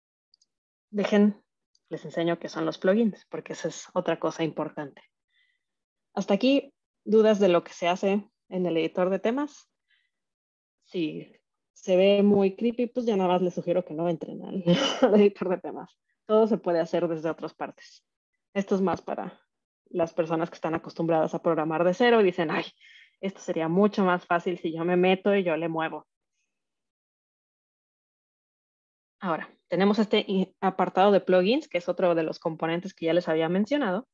[SPEAKER 2] dejen, les enseño qué son los plugins, porque esa es otra cosa importante. Hasta aquí, dudas de lo que se hace en el editor de temas. Si se ve muy creepy, pues ya nada más les sugiero que no entren al, al editor de temas. Todo se puede hacer desde otras partes. Esto es más para las personas que están acostumbradas a programar de cero y dicen, ay, esto sería mucho más fácil si yo me meto y yo le muevo. Ahora, tenemos este apartado de plugins, que es otro de los componentes que ya les había mencionado.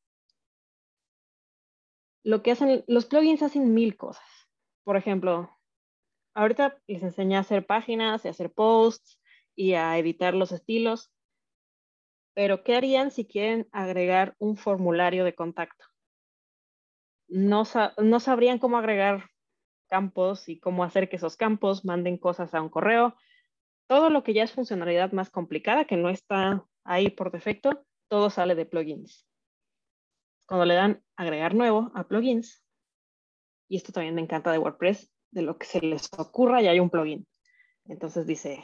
[SPEAKER 2] Lo que hacen, los plugins hacen mil cosas. Por ejemplo, ahorita les enseñé a hacer páginas y a hacer posts y a editar los estilos. Pero, ¿qué harían si quieren agregar un formulario de contacto? No, sa no sabrían cómo agregar campos y cómo hacer que esos campos manden cosas a un correo. Todo lo que ya es funcionalidad más complicada, que no está ahí por defecto, todo sale de plugins. Cuando le dan agregar nuevo a plugins, y esto también me encanta de WordPress, de lo que se les ocurra ya hay un plugin. Entonces dice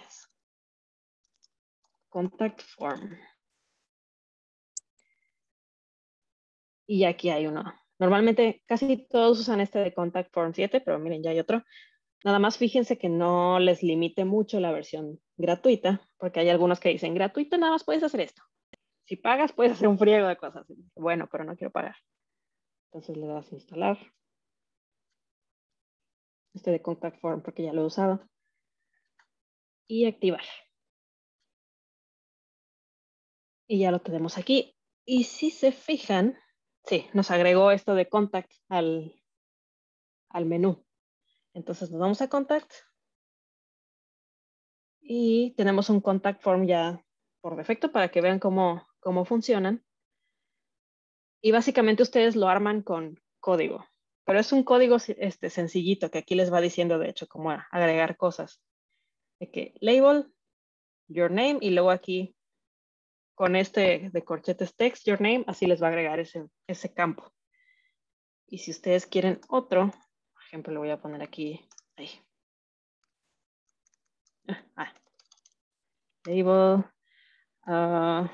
[SPEAKER 2] Contact Form. Y aquí hay uno. Normalmente casi todos usan este de Contact Form siete, pero miren, ya hay otro. Nada más fíjense que no les limite mucho la versión gratuita, porque hay algunos que dicen, gratuito nada más puedes hacer esto. Si pagas puedes hacer un friego de cosas. Bueno, pero no quiero pagar. Entonces le das a instalar. Este de Contact Form porque ya lo he usado. Y activar. Y ya lo tenemos aquí. Y si se fijan, sí, nos agregó esto de Contact al, al menú. Entonces nos vamos a Contact Y tenemos un contact form ya por defecto para que vean cómo, cómo funcionan. Y básicamente ustedes lo arman con código. Pero es un código este, sencillito que aquí les va diciendo, de hecho, cómo agregar cosas. De que label, your name, y luego aquí con este de corchetes text, your name, así les va a agregar ese, ese campo. Y si ustedes quieren otro, por ejemplo, le voy a poner aquí, ahí. Ah, ah. Label, uh,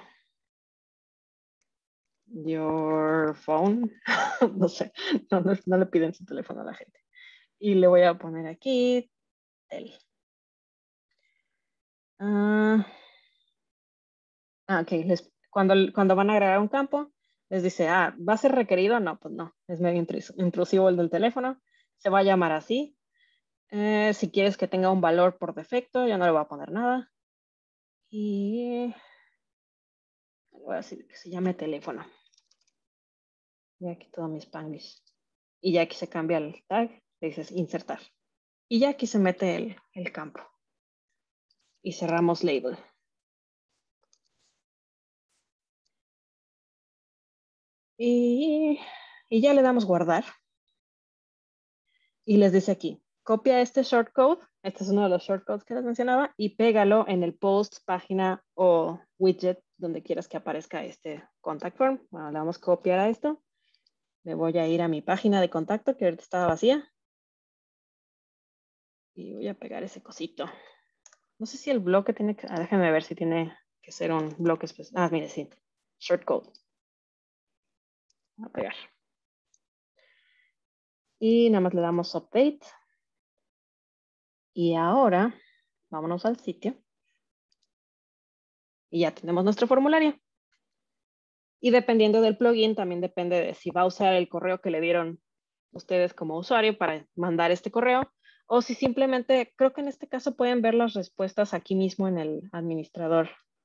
[SPEAKER 2] your phone, no sé, no, no, no le piden su teléfono a la gente. Y le voy a poner aquí, tel. Uh, ah, ok, les, cuando, cuando van a agregar un campo, les dice, ah, ¿va a ser requerido? No, pues no, es medio intrusivo el del teléfono, se va a llamar así. Eh, si quieres que tenga un valor por defecto, yo no le voy a poner nada. Y voy a decir que se llame teléfono. Y aquí todo mi Spanglish. Y ya aquí se cambia el tag, le dices insertar. Y ya aquí se mete el, el campo. Y cerramos label. Y, y ya le damos guardar. Y les dice aquí, copia este shortcode, este es uno de los shortcodes que les mencionaba, y pégalo en el post, página o widget donde quieras que aparezca este contact form. Bueno, le vamos a copiar a esto. Me voy a ir a mi página de contacto que ahorita estaba vacía. Y voy a pegar ese cosito. No sé si el bloque tiene que... Ah, déjenme ver si tiene que ser un bloque especial. Ah, mire, sí. Shortcode. Voy a pegar. Y nada más le damos update. Y ahora, vámonos al sitio. Y ya tenemos nuestro formulario. Y dependiendo del plugin, también depende de si va a usar el correo que le dieron ustedes como usuario para mandar este correo, o si simplemente, creo que en este caso pueden ver las respuestas aquí mismo en el administrador.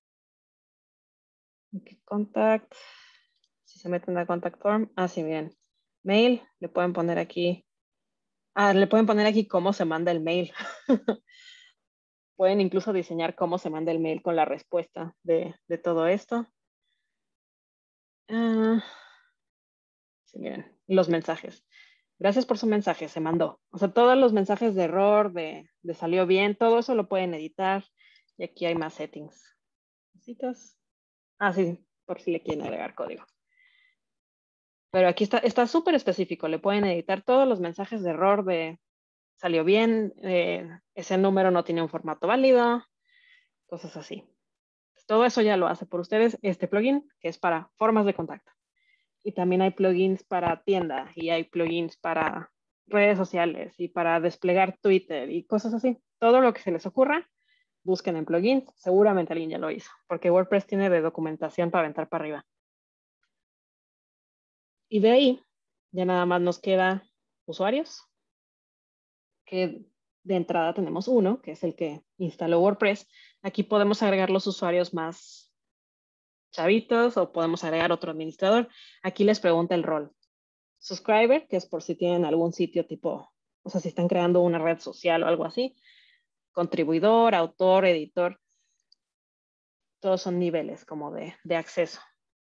[SPEAKER 2] Okay, contact, si se meten a contact form, así ah, bien. Mail, le pueden poner aquí, ah, le pueden poner aquí cómo se manda el mail. Pueden incluso diseñar cómo se manda el mail con la respuesta de, de todo esto. Uh, sí, miren, los mensajes. Gracias por su mensaje, se mandó. O sea, todos los mensajes de error, de, de salió bien, todo eso lo pueden editar. Y aquí hay más settings. ¿Necesitas? Ah, sí, por si le quieren agregar código. Pero aquí está está súper específico. Le pueden editar todos los mensajes de error de salió bien, eh, ese número no tiene un formato válido, cosas así. Todo eso ya lo hace por ustedes este plugin, que es para formas de contacto. Y también hay plugins para tienda y hay plugins para redes sociales y para desplegar Twitter y cosas así. Todo lo que se les ocurra, busquen en plugins. Seguramente alguien ya lo hizo, porque WordPress tiene de documentación para aventar para arriba. Y de ahí, ya nada más nos queda usuarios, que de entrada tenemos uno, que es el que instaló WordPress. Aquí podemos agregar los usuarios más chavitos o podemos agregar otro administrador. Aquí les pregunta el rol. Subscriber, que es por si tienen algún sitio tipo, o sea, si están creando una red social o algo así. Contribuidor, autor, editor. Todos son niveles como de, de acceso.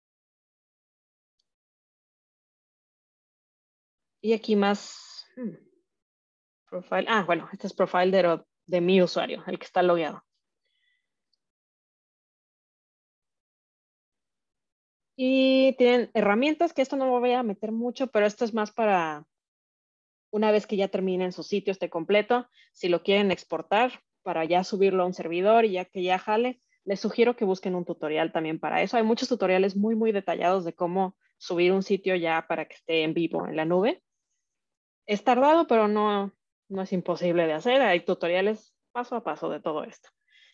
[SPEAKER 2] Y aquí más... Hmm, profile. Ah, bueno, este es profile de, de mi usuario, el que está logueado. Y tienen herramientas, que esto no me voy a meter mucho, pero esto es más para una vez que ya terminen su sitio, esté completo, si lo quieren exportar para ya subirlo a un servidor y ya que ya jale, les sugiero que busquen un tutorial también para eso. Hay muchos tutoriales muy, muy detallados de cómo subir un sitio ya para que esté en vivo en la nube. Es tardado, pero no, no es imposible de hacer. Hay tutoriales paso a paso de todo esto.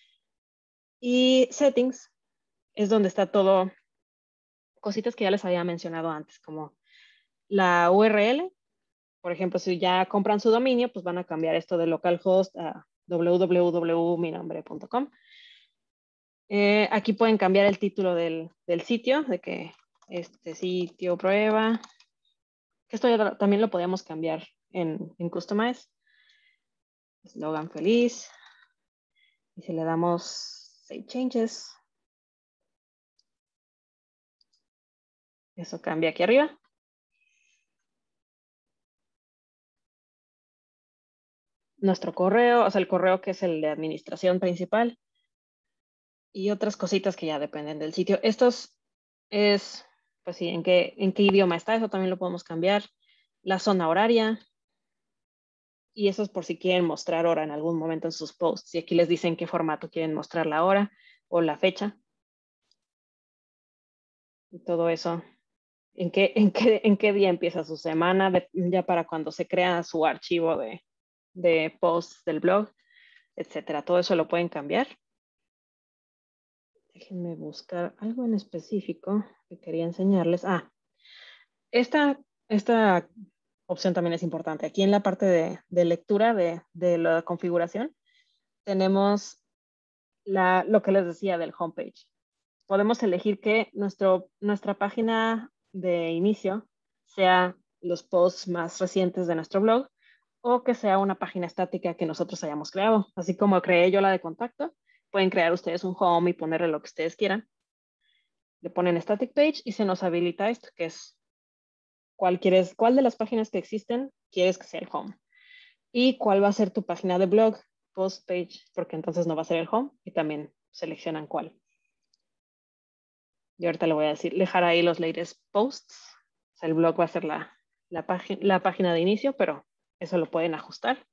[SPEAKER 2] Y settings es donde está todo, cositas que ya les había mencionado antes, como la U R L. Por ejemplo, si ya compran su dominio, pues van a cambiar esto de localhost a w w w punto mi nombre punto com. Eh, aquí pueden cambiar el título del, del sitio, de que este sitio prueba. Esto ya también lo podíamos cambiar en, en Customize. Eslogan feliz. Y si le damos Save Changes, eso cambia aquí arriba. Nuestro correo, o sea, el correo que es el de administración principal. Y otras cositas que ya dependen del sitio. Estos es, pues sí, en qué, en qué idioma está, eso también lo podemos cambiar. La zona horaria. Y eso es por si quieren mostrar hora en algún momento en sus posts. Y aquí les dicen qué formato quieren mostrar la hora o la fecha. Y todo eso. ¿En qué, en qué, en qué día empieza su semana? De, ya para cuando se crea su archivo de, de posts del blog, etcétera. Todo eso lo pueden cambiar. Déjenme buscar algo en específico que quería enseñarles. Ah, esta, esta opción también es importante. Aquí en la parte de, de lectura de, de la configuración tenemos la, lo que les decía del homepage. Podemos elegir que nuestro, nuestra página de inicio sea los posts más recientes de nuestro blog o que sea una página estática que nosotros hayamos creado. Así como creé yo la de contacto, pueden crear ustedes un home y ponerle lo que ustedes quieran. Le ponen static page y se nos habilita esto, que es cuál, quieres, cuál de las páginas que existen quieres que sea el home. Y cuál va a ser tu página de blog, post page, porque entonces no va a ser el home y también seleccionan cuál. Y ahorita le voy a decir, dejar ahí los latest posts. O sea, el blog va a ser la, la, la página de inicio, pero eso lo pueden ajustar.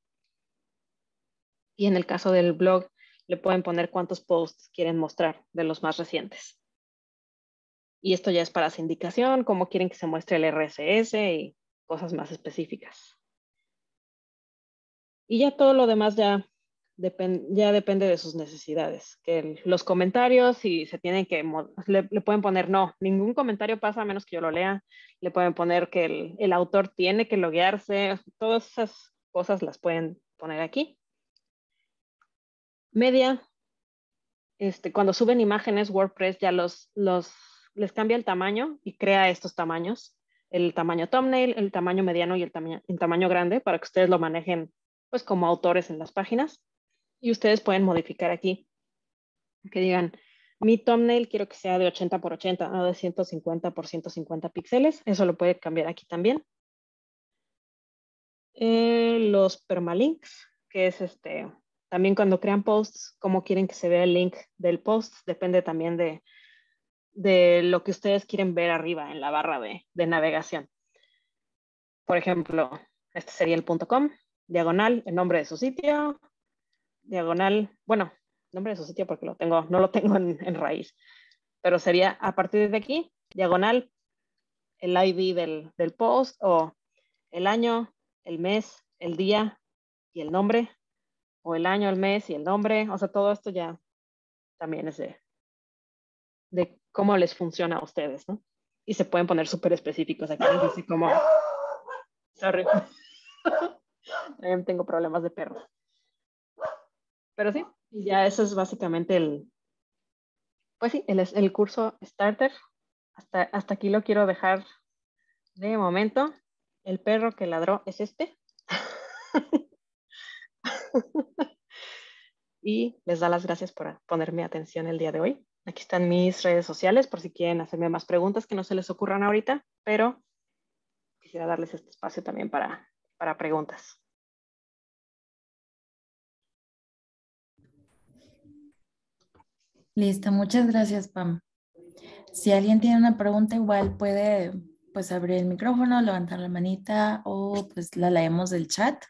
[SPEAKER 2] Y en el caso del blog, le pueden poner cuántos posts quieren mostrar de los más recientes. Y esto ya es para sindicación, cómo quieren que se muestre el R S S y cosas más específicas. Y ya todo lo demás ya, depend, ya depende de sus necesidades. Que el, los comentarios, si se tienen que, le, le pueden poner no, ningún comentario pasa a menos que yo lo lea. Le pueden poner que el, el autor tiene que loguearse. Todas esas cosas las pueden poner aquí. Media. Este, cuando suben imágenes, WordPress ya los, los, les cambia el tamaño y crea estos tamaños. El tamaño thumbnail, el tamaño mediano y el tamaño, el tamaño grande para que ustedes lo manejen pues como autores en las páginas. Y ustedes pueden modificar aquí. Que digan, mi thumbnail quiero que sea de ochenta por ochenta, no de ciento cincuenta por ciento cincuenta píxeles. Eso lo puede cambiar aquí también. Eh, los permalinks, que es este, también cuando crean posts, cómo quieren que se vea el link del post, depende también de, de lo que ustedes quieren ver arriba en la barra de, de navegación. Por ejemplo, este sería el .com, diagonal, el nombre de su sitio, diagonal, bueno, nombre de su sitio porque lo tengo, no lo tengo en, en raíz, pero sería a partir de aquí, diagonal, el I D del, del post o el año, el mes, el día y el nombre, o el año, el mes y el nombre. O sea, todo esto ya también es de, de cómo les funciona a ustedes, ¿no? Y se pueden poner súper específicos aquí, así como, sorry, también tengo problemas de perro. Pero sí, ya eso es básicamente el, pues sí, el, el curso Starter. Hasta, hasta aquí lo quiero dejar de momento. El perro que ladró es este. Y les da las gracias por ponerme atención el día de hoy. Aquí están mis redes sociales por si quieren hacerme más preguntas que no se les ocurran ahorita, pero quisiera darles este espacio también para, para preguntas.
[SPEAKER 1] Listo, muchas gracias, Pam. Si alguien tiene una pregunta, igual puede pues abrir el micrófono, levantar la manita o pues la leemos del chat.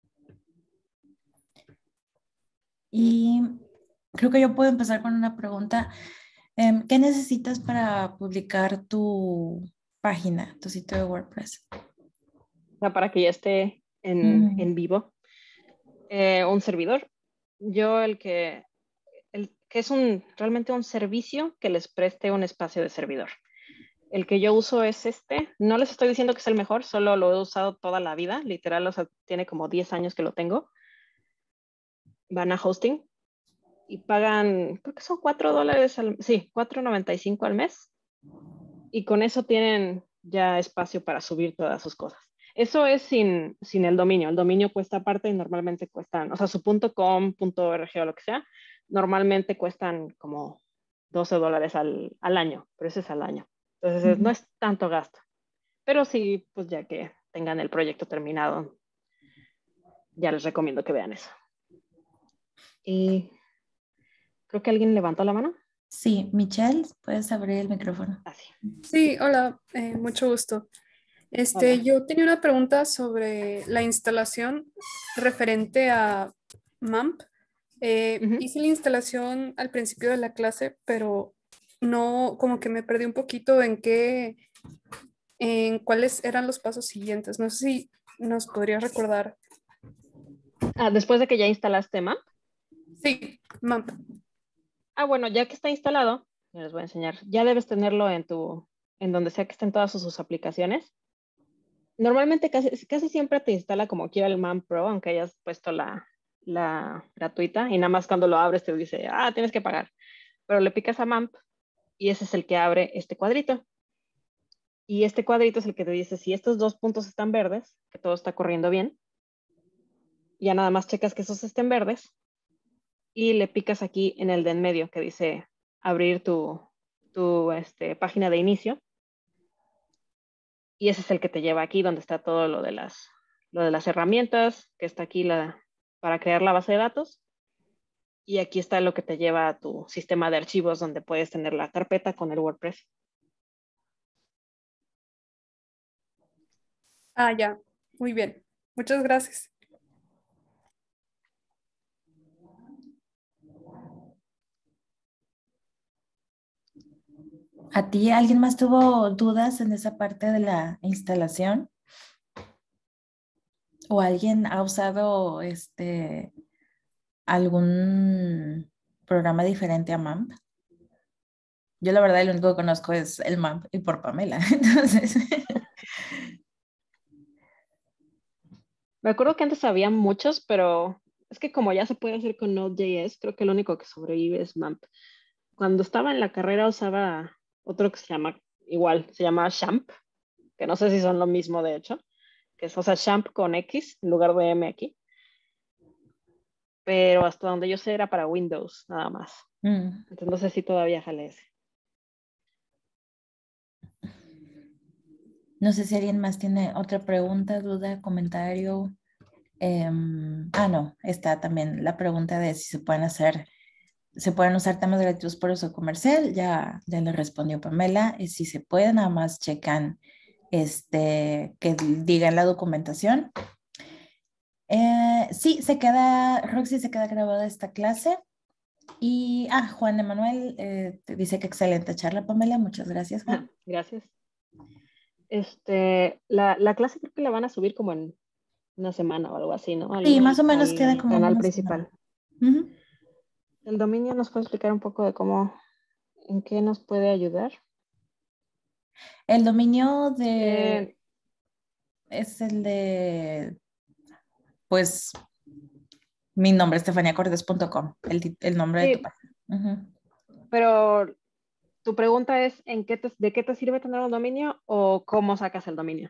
[SPEAKER 1] Y creo que yo puedo empezar con una pregunta. ¿Qué necesitas para publicar tu página, tu sitio de WordPress?
[SPEAKER 2] O sea, para que ya esté en, mm. en vivo. Eh, un servidor. Yo el que, el que es un, realmente un servicio que les preste un espacio de servidor. El que yo uso es este. No les estoy diciendo que es el mejor, solo lo he usado toda la vida. Literal, o sea, tiene como diez años que lo tengo. Van a hosting y pagan, creo que son cuatro dólares, al, sí, cuatro noventa y cinco al mes. Y con eso tienen ya espacio para subir todas sus cosas. Eso es sin, sin el dominio. El dominio cuesta aparte y normalmente cuestan, o sea, su .com, .org o lo que sea, normalmente cuestan como doce dólares al, al año, pero ese es al año. Entonces
[SPEAKER 1] Ujú.
[SPEAKER 2] no es tanto gasto, pero sí, pues ya que tengan el proyecto terminado, ya les recomiendo que vean eso. Y creo que alguien levantó la mano.
[SPEAKER 1] Sí, Michelle, puedes abrir el micrófono.
[SPEAKER 2] Así.
[SPEAKER 4] Sí, hola, eh, mucho gusto.
[SPEAKER 2] Hola.
[SPEAKER 4] Este, yo tenía una pregunta sobre la instalación referente a MAMP. Eh,
[SPEAKER 2] Ujú.
[SPEAKER 4] hice la instalación al principio de la clase, pero no, como que me perdí un poquito en qué, en cuáles eran los pasos siguientes. No sé si nos podría recordar.
[SPEAKER 2] Ah, después de que ya instalaste MAMP.
[SPEAKER 4] Sí, MAMP.
[SPEAKER 2] Ah, bueno, ya que está instalado, les voy a enseñar. Ya debes tenerlo en tu, en donde sea que estén todas sus, sus aplicaciones. Normalmente casi, casi siempre te instala como quiera el MAMP Pro, aunque hayas puesto la, la gratuita, y nada más cuando lo abres te dice, ah, tienes que pagar. Pero le picas a MAMP y ese es el que abre este cuadrito. Y este cuadrito es el que te dice si estos dos puntos están verdes, que todo está corriendo bien. Ya nada más checas que esos estén verdes y le picas aquí en el de en medio que dice abrir tu, tu este, página de inicio. Y ese es el que te lleva aquí donde está todo lo de las, lo de las herramientas, que está aquí la, para crear la base de datos. Y aquí está lo que te lleva a tu sistema de archivos donde puedes tener la carpeta con el WordPress.
[SPEAKER 4] Ah, ya, muy bien. Muchas gracias.
[SPEAKER 1] ¿A ti alguien más tuvo dudas en esa parte de la instalación? ¿O alguien ha usado este algún programa diferente a MAMP? Yo la verdad lo único que conozco es el MAMP y por Pamela. Entonces,
[SPEAKER 2] Me acuerdo que antes había muchos, pero es que como ya se puede hacer con Node.js, creo que lo único que sobrevive es MAMP. Cuando estaba en la carrera usaba otro que se llama, igual, se llama Champ, que no sé si son lo mismo de hecho, que es, o sea, Champ con X en lugar de M aquí, pero hasta donde yo sé era para Windows nada más.
[SPEAKER 1] mm,
[SPEAKER 2] Entonces no sé si todavía jale ese.
[SPEAKER 1] no sé si alguien más tiene otra pregunta, duda, comentario. Em, ah, no, está también la pregunta de si se pueden hacer, se pueden usar temas gratuitos por uso comercial. Ya, ya le respondió Pamela. Y si se puede, nada más checan este, que diga en la documentación. Eh, sí, se queda, Roxy, se queda grabada esta clase. Y, ah, Juan Emanuel eh, te dice que excelente charla, Pamela. Muchas gracias, Juan.
[SPEAKER 2] Gracias. Este, la, la clase creo que la van a subir como en una semana o algo así, ¿no?
[SPEAKER 1] Sí,
[SPEAKER 2] Al,
[SPEAKER 1] más o menos queda
[SPEAKER 2] al
[SPEAKER 1] como
[SPEAKER 2] canal
[SPEAKER 1] una
[SPEAKER 2] principal.
[SPEAKER 1] semana. Ujú.
[SPEAKER 2] El dominio nos puede explicar un poco de cómo, en qué nos puede ayudar.
[SPEAKER 1] El dominio de,
[SPEAKER 2] Eh,
[SPEAKER 1] es el de, pues, mi nombre, estefania cortés punto com, el, ti- el nombre de tu
[SPEAKER 2] sí,
[SPEAKER 1] página. Ujú.
[SPEAKER 2] pero tu pregunta es, ¿en qué te, ¿de qué te sirve tener un dominio o cómo sacas el dominio?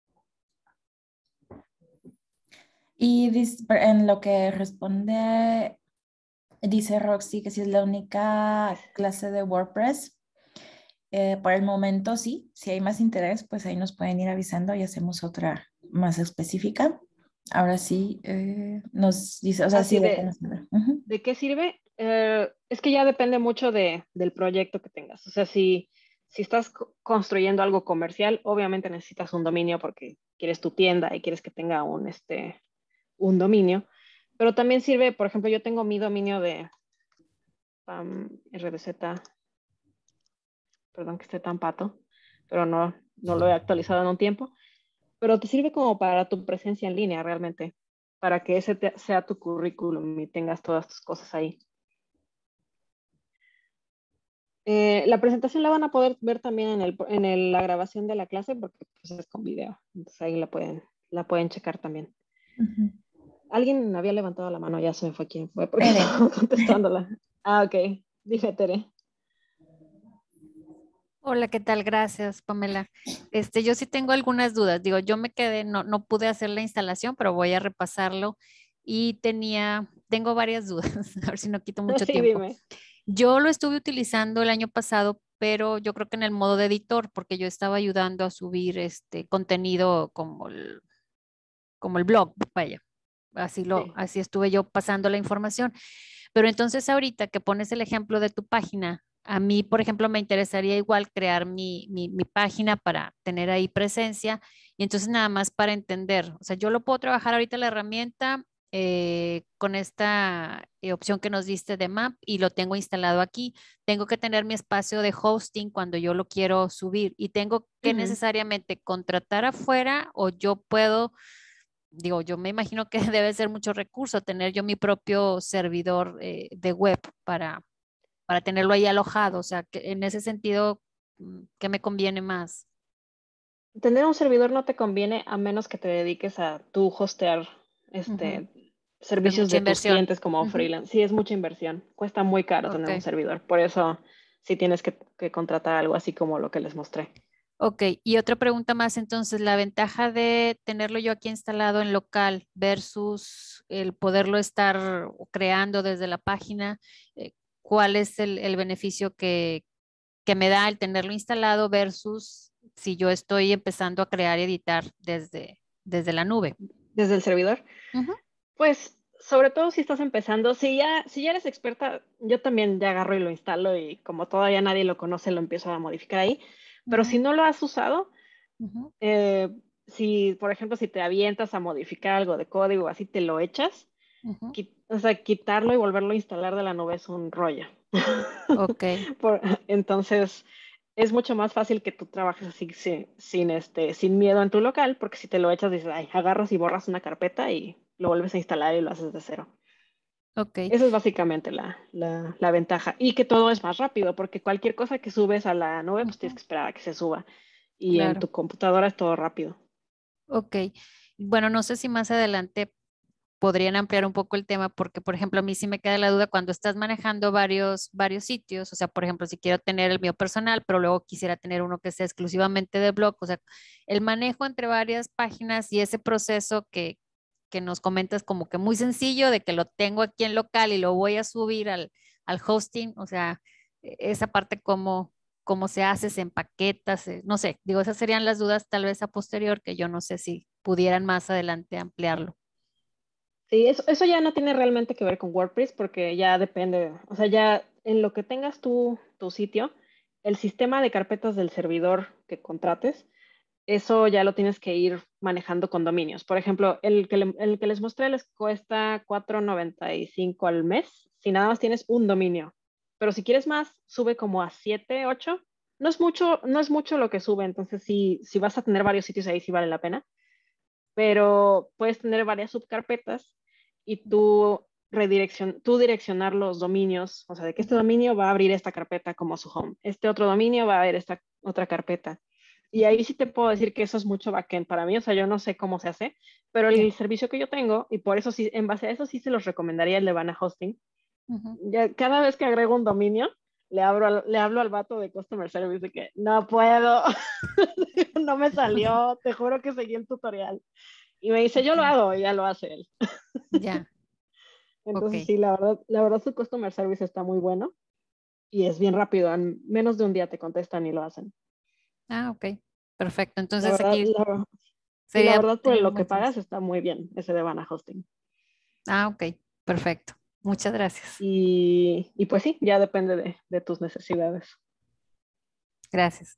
[SPEAKER 1] Y dis- en lo que responde, dice Roxy que si es la única clase de WordPress. Eh, por el momento sí, si hay más interés, pues ahí nos pueden ir avisando y hacemos otra más específica. Ahora sí, eh, nos dice, o sea, sí,
[SPEAKER 2] Así
[SPEAKER 1] de qué
[SPEAKER 2] de,
[SPEAKER 1] nos sirve. Ujú.
[SPEAKER 2] ¿de qué sirve? Eh, es que ya depende mucho de, del proyecto que tengas. O sea, si, si estás co- construyendo algo comercial, obviamente necesitas un dominio porque quieres tu tienda y quieres que tenga un, este, un dominio. Pero también sirve, por ejemplo, yo tengo mi dominio de um, R D Z, perdón que esté tan pato, pero no, no lo he actualizado en un tiempo. Pero te sirve como para tu presencia en línea realmente, para que ese te- sea tu currículum y tengas todas tus cosas ahí. Eh, la presentación la van a poder ver también en, el, en el- la grabación de la clase porque pues, es con video. Entonces ahí la pueden, la pueden checar también.
[SPEAKER 1] Ujú.
[SPEAKER 2] Alguien había levantado la mano, ya se me fue quién fue porque
[SPEAKER 1] Tere.
[SPEAKER 2] estaba contestándola. Ah, ok. Dije Tere.
[SPEAKER 5] Hola, ¿qué tal? Gracias, Pamela. Este, yo sí tengo algunas dudas. Digo, yo me quedé, no, no pude hacer la instalación, pero voy a repasarlo. y tenía, tengo varias dudas, a ver si no quito mucho
[SPEAKER 2] Sí,
[SPEAKER 5] tiempo.
[SPEAKER 2] dime.
[SPEAKER 5] Yo lo estuve utilizando el año pasado, pero yo creo que en el modo de editor, porque yo estaba ayudando a subir este contenido como el, como el blog, vaya. Así lo,
[SPEAKER 2] Sí.
[SPEAKER 5] así estuve yo pasando la información. Pero entonces ahorita que pones el ejemplo de tu página, a mí, por ejemplo, me interesaría igual crear mi, mi, mi página para tener ahí presencia y entonces nada más para entender, o sea, yo lo puedo trabajar ahorita la herramienta eh, con esta eh, opción que nos diste de Map y lo tengo instalado aquí. Tengo que tener mi espacio de hosting cuando yo lo quiero subir y tengo que
[SPEAKER 2] Ujú.
[SPEAKER 5] necesariamente contratar afuera o yo puedo, digo, yo me imagino que debe ser mucho recurso tener yo mi propio servidor eh, de web para, para tenerlo ahí alojado. O sea, que en ese sentido, mm, ¿qué me conviene más?
[SPEAKER 2] Tener un servidor no te conviene a menos que te dediques a tú hostear
[SPEAKER 5] Ujú.
[SPEAKER 2] este,
[SPEAKER 5] Porque es
[SPEAKER 2] servicios
[SPEAKER 5] mucha
[SPEAKER 2] de tus
[SPEAKER 5] inversión.
[SPEAKER 2] clientes como
[SPEAKER 5] Ujú.
[SPEAKER 2] freelance. Sí, es mucha inversión. Cuesta muy caro tener un
[SPEAKER 5] Ok,
[SPEAKER 2] servidor. Por eso sí tienes que, que contratar algo así como lo que les mostré.
[SPEAKER 5] ok. Y otra pregunta más, entonces, la ventaja de tenerlo yo aquí instalado en local versus el poderlo estar creando desde la página, eh, ¿cuál es el, el beneficio que, que me da el tenerlo instalado versus si yo estoy empezando a crear y editar desde, desde la nube?
[SPEAKER 2] Desde el servidor.
[SPEAKER 5] Ujú,
[SPEAKER 2] Pues, sobre todo si estás empezando, si ya, si ya eres experta, yo también ya agarro y lo instalo y como todavía nadie lo conoce, lo empiezo a modificar ahí. Pero si
[SPEAKER 5] ujú,
[SPEAKER 2] no lo has usado,
[SPEAKER 5] ujú,
[SPEAKER 2] eh, si, por ejemplo, si te avientas a modificar algo de código, así te lo echas,
[SPEAKER 5] ujú.
[SPEAKER 2] qui- o sea, quitarlo y volverlo a instalar de la nube es un rollo.
[SPEAKER 5] Ok,
[SPEAKER 2] Por- entonces, es mucho más fácil que tú trabajes así sin, sin, este, sin miedo en tu local, porque si te lo echas, dices, ay, agarras y borras una carpeta y lo vuelves a instalar y lo haces de cero.
[SPEAKER 5] ok,
[SPEAKER 2] Esa es básicamente la, la, la ventaja. Y que todo es más rápido, porque cualquier cosa que subes a la nube, pues tienes
[SPEAKER 5] ujú,
[SPEAKER 2] que esperar a que se suba. Y en
[SPEAKER 5] claro,
[SPEAKER 2] tu computadora es todo rápido.
[SPEAKER 5] ok. Bueno, no sé si más adelante podrían ampliar un poco el tema porque, por ejemplo, a mí sí me queda la duda cuando estás manejando varios, varios sitios, o sea, por ejemplo, si quiero tener el mío personal, pero luego quisiera tener uno que sea exclusivamente de blog, o sea, el manejo entre varias páginas y ese proceso que, que nos comentas como que muy sencillo de que lo tengo aquí en local y lo voy a subir al, al hosting, o sea, e- esa parte cómo, cómo se hace, se empaqueta, se- no sé, digo, esas serían las dudas tal vez a posterior que yo no sé si pudieran más adelante ampliarlo.
[SPEAKER 2] Sí, eso, eso ya no tiene realmente que ver con WordPress porque ya depende, o sea, ya en lo que tengas tú, tu sitio, el sistema de carpetas del servidor que contrates, eso ya lo tienes que ir manejando con dominios. Por ejemplo, el que, le- el que les mostré les cuesta cuatro noventa y cinco al mes si nada más tienes un dominio. Pero si quieres más, sube como a siete ocho. No es mucho, no es mucho lo que sube, entonces si, si vas a tener varios sitios ahí, sí vale la pena, pero puedes tener varias subcarpetas y tú redireccion, tú direccionar los dominios, o sea, de que este
[SPEAKER 5] Ujú,
[SPEAKER 2] dominio va a abrir esta carpeta como su home, este otro dominio va a ver esta otra carpeta. Y
[SPEAKER 5] ujú.
[SPEAKER 2] ahí sí te puedo decir que eso es mucho backend para mí, o sea, yo no sé cómo se hace, pero
[SPEAKER 5] Ya.
[SPEAKER 2] el servicio que yo tengo, y por eso sí, en base a eso sí se los recomendaría el de Vana Hosting.
[SPEAKER 5] Ujú.
[SPEAKER 2] Ya, cada vez que agrego un dominio, le, abro al- le hablo al vato de Customer Service de que no puedo, no me salió, te juro que seguí el tutorial. Y me dice, yo
[SPEAKER 5] Ok,
[SPEAKER 2] lo hago, y ya lo hace él.
[SPEAKER 5] ya, ok.
[SPEAKER 2] Entonces, sí, la verdad, la verdad su customer service está muy bueno y es bien rápido. En menos de un día te contestan y lo hacen.
[SPEAKER 5] Ah, ok. Perfecto.
[SPEAKER 2] La
[SPEAKER 5] Entonces
[SPEAKER 2] verdad,
[SPEAKER 5] aquí
[SPEAKER 2] la, sí, la
[SPEAKER 5] sería
[SPEAKER 2] verdad, por
[SPEAKER 5] tener un
[SPEAKER 2] lo que
[SPEAKER 5] buen
[SPEAKER 2] pagas
[SPEAKER 5] servicio.
[SPEAKER 2] está muy bien ese de Vana Hosting.
[SPEAKER 5] Ah, ok. Perfecto. Muchas gracias.
[SPEAKER 2] Y, y pues sí, ya depende de, de tus necesidades.
[SPEAKER 5] Gracias.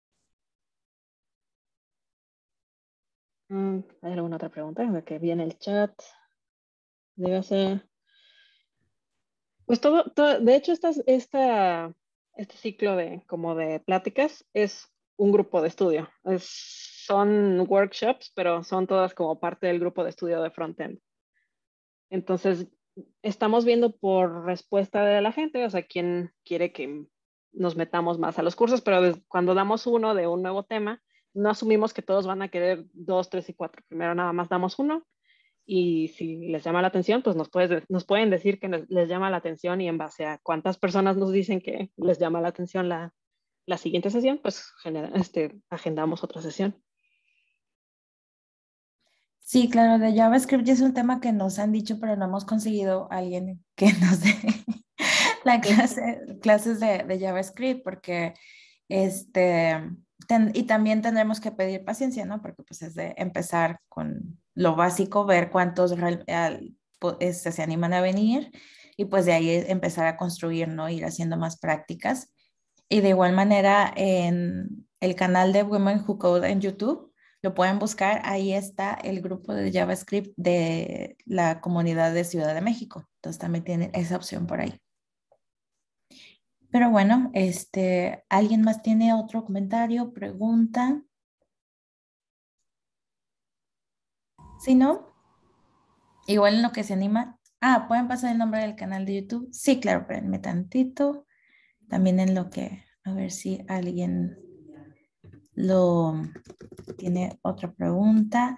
[SPEAKER 2] Mm, ¿hay alguna otra pregunta? De que viene el chat. Debe ser. Pues todo, todo- de hecho, esta, esta, este ciclo de como de pláticas es un grupo de estudio. Es, son workshops, pero son todas como parte del grupo de estudio de frontend. Entonces, estamos viendo por respuesta de la gente, o sea, quién quiere que nos metamos más a los cursos, pero des- cuando damos uno de un nuevo tema, no asumimos que todos van a querer dos, tres y cuatro. Primero nada más damos uno y si les llama la atención, pues nos, puedes, nos pueden decir que les, les llama la atención y en base a cuántas personas nos dicen que les llama la atención la, la siguiente sesión, pues genera, este, agendamos otra sesión.
[SPEAKER 1] Sí, claro, de JavaScript ya es un tema que nos han dicho, pero no hemos conseguido a alguien que nos dé la clase, clases de, de JavaScript, porque este, ten- y también tendremos que pedir paciencia, ¿no? Porque pues es de empezar con lo básico, ver cuántos real- al- po- este, se animan a venir y pues de ahí empezar a construir, ¿no? Ir haciendo más prácticas. Y de igual manera en el canal de Women Who Code en YouTube, lo pueden buscar, ahí está el grupo de JavaScript de la comunidad de Ciudad de México. Entonces también tienen esa opción por ahí. Pero bueno, este, ¿alguien más tiene otro comentario, pregunta? Si no, igual en lo que se anima. Ah, ¿pueden pasar el nombre del canal de YouTube? Sí, claro, espérenme tantito. También en lo que, a ver si alguien lo tiene otra pregunta.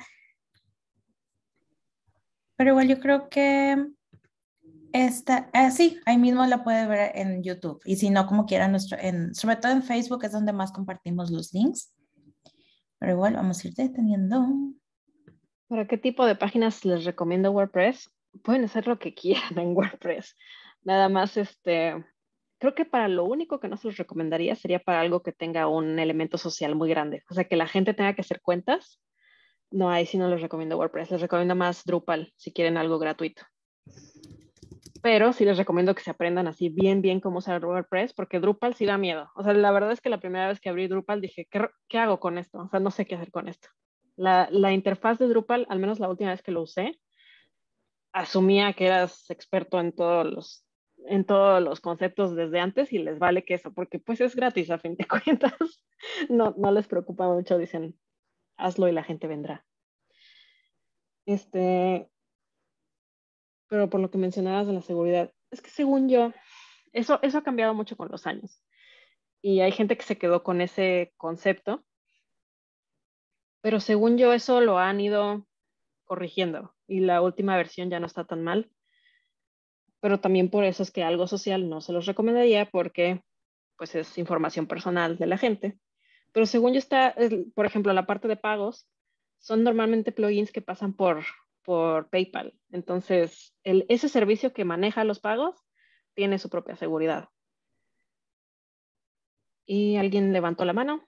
[SPEAKER 1] Pero igual yo creo que esta, ah, sí, ahí mismo la puede ver en YouTube. Y si no, como quiera, nuestro, en, sobre todo en Facebook es donde más compartimos los links. Pero igual vamos a ir deteniendo.
[SPEAKER 2] ¿Para qué tipo de páginas les recomiendo WordPress? Pueden hacer lo que quieran en WordPress. Nada más, este, creo que para lo único que no se los recomendaría sería para algo que tenga un elemento social muy grande. O sea, que la gente tenga que hacer cuentas. No, ahí sí no les recomiendo WordPress. Les recomiendo más Drupal si quieren algo gratuito. Pero sí les recomiendo que se aprendan así bien, bien cómo usar WordPress, porque Drupal sí da miedo. O sea, la verdad es que la primera vez que abrí Drupal dije, ¿qué, qué hago con esto? O sea, no sé qué hacer con esto. La, la interfaz de Drupal, al menos la última vez que lo usé, asumía que eras experto en todos los, en todos los conceptos desde antes y les vale que eso, porque pues es gratis a fin de cuentas. No, no les preocupa mucho, dicen, hazlo y la gente vendrá. Este, pero por lo que mencionabas de la seguridad, es que según yo, eso, eso ha cambiado mucho con los años. Y hay gente que se quedó con ese concepto, pero según yo eso lo han ido corrigiendo y la última versión ya no está tan mal, pero también por eso es que algo social no se los recomendaría porque pues es información personal de la gente. Pero según yo está, por ejemplo, la parte de pagos son normalmente plugins que pasan por, por PayPal. Entonces, el, ese servicio que maneja los pagos tiene su propia seguridad. ¿Y alguien levantó la mano?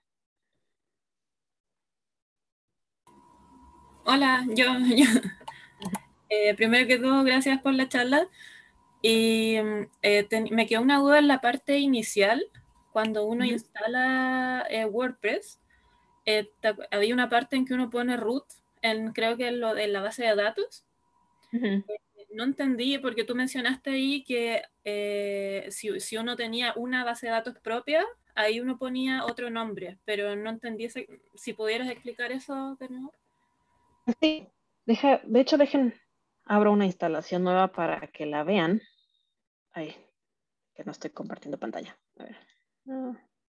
[SPEAKER 6] Hola, yo, yo. Eh, primero que todo, gracias por la charla. Y eh, ten, me quedó una duda en la parte inicial, cuando uno uh-huh. instala eh, WordPress, eh, te, había una parte en que uno pone root, en, creo que en, lo, en la base de datos. Uh-huh. eh, no entendí, porque tú mencionaste ahí que eh, si, si uno tenía una base de datos propia, ahí uno ponía otro nombre, pero no entendí ese, si pudieras explicar eso de nuevo.
[SPEAKER 2] Sí, deja, de hecho dejen, abro una instalación nueva para que la vean. Ay, que no estoy compartiendo pantalla. A ver. Uh,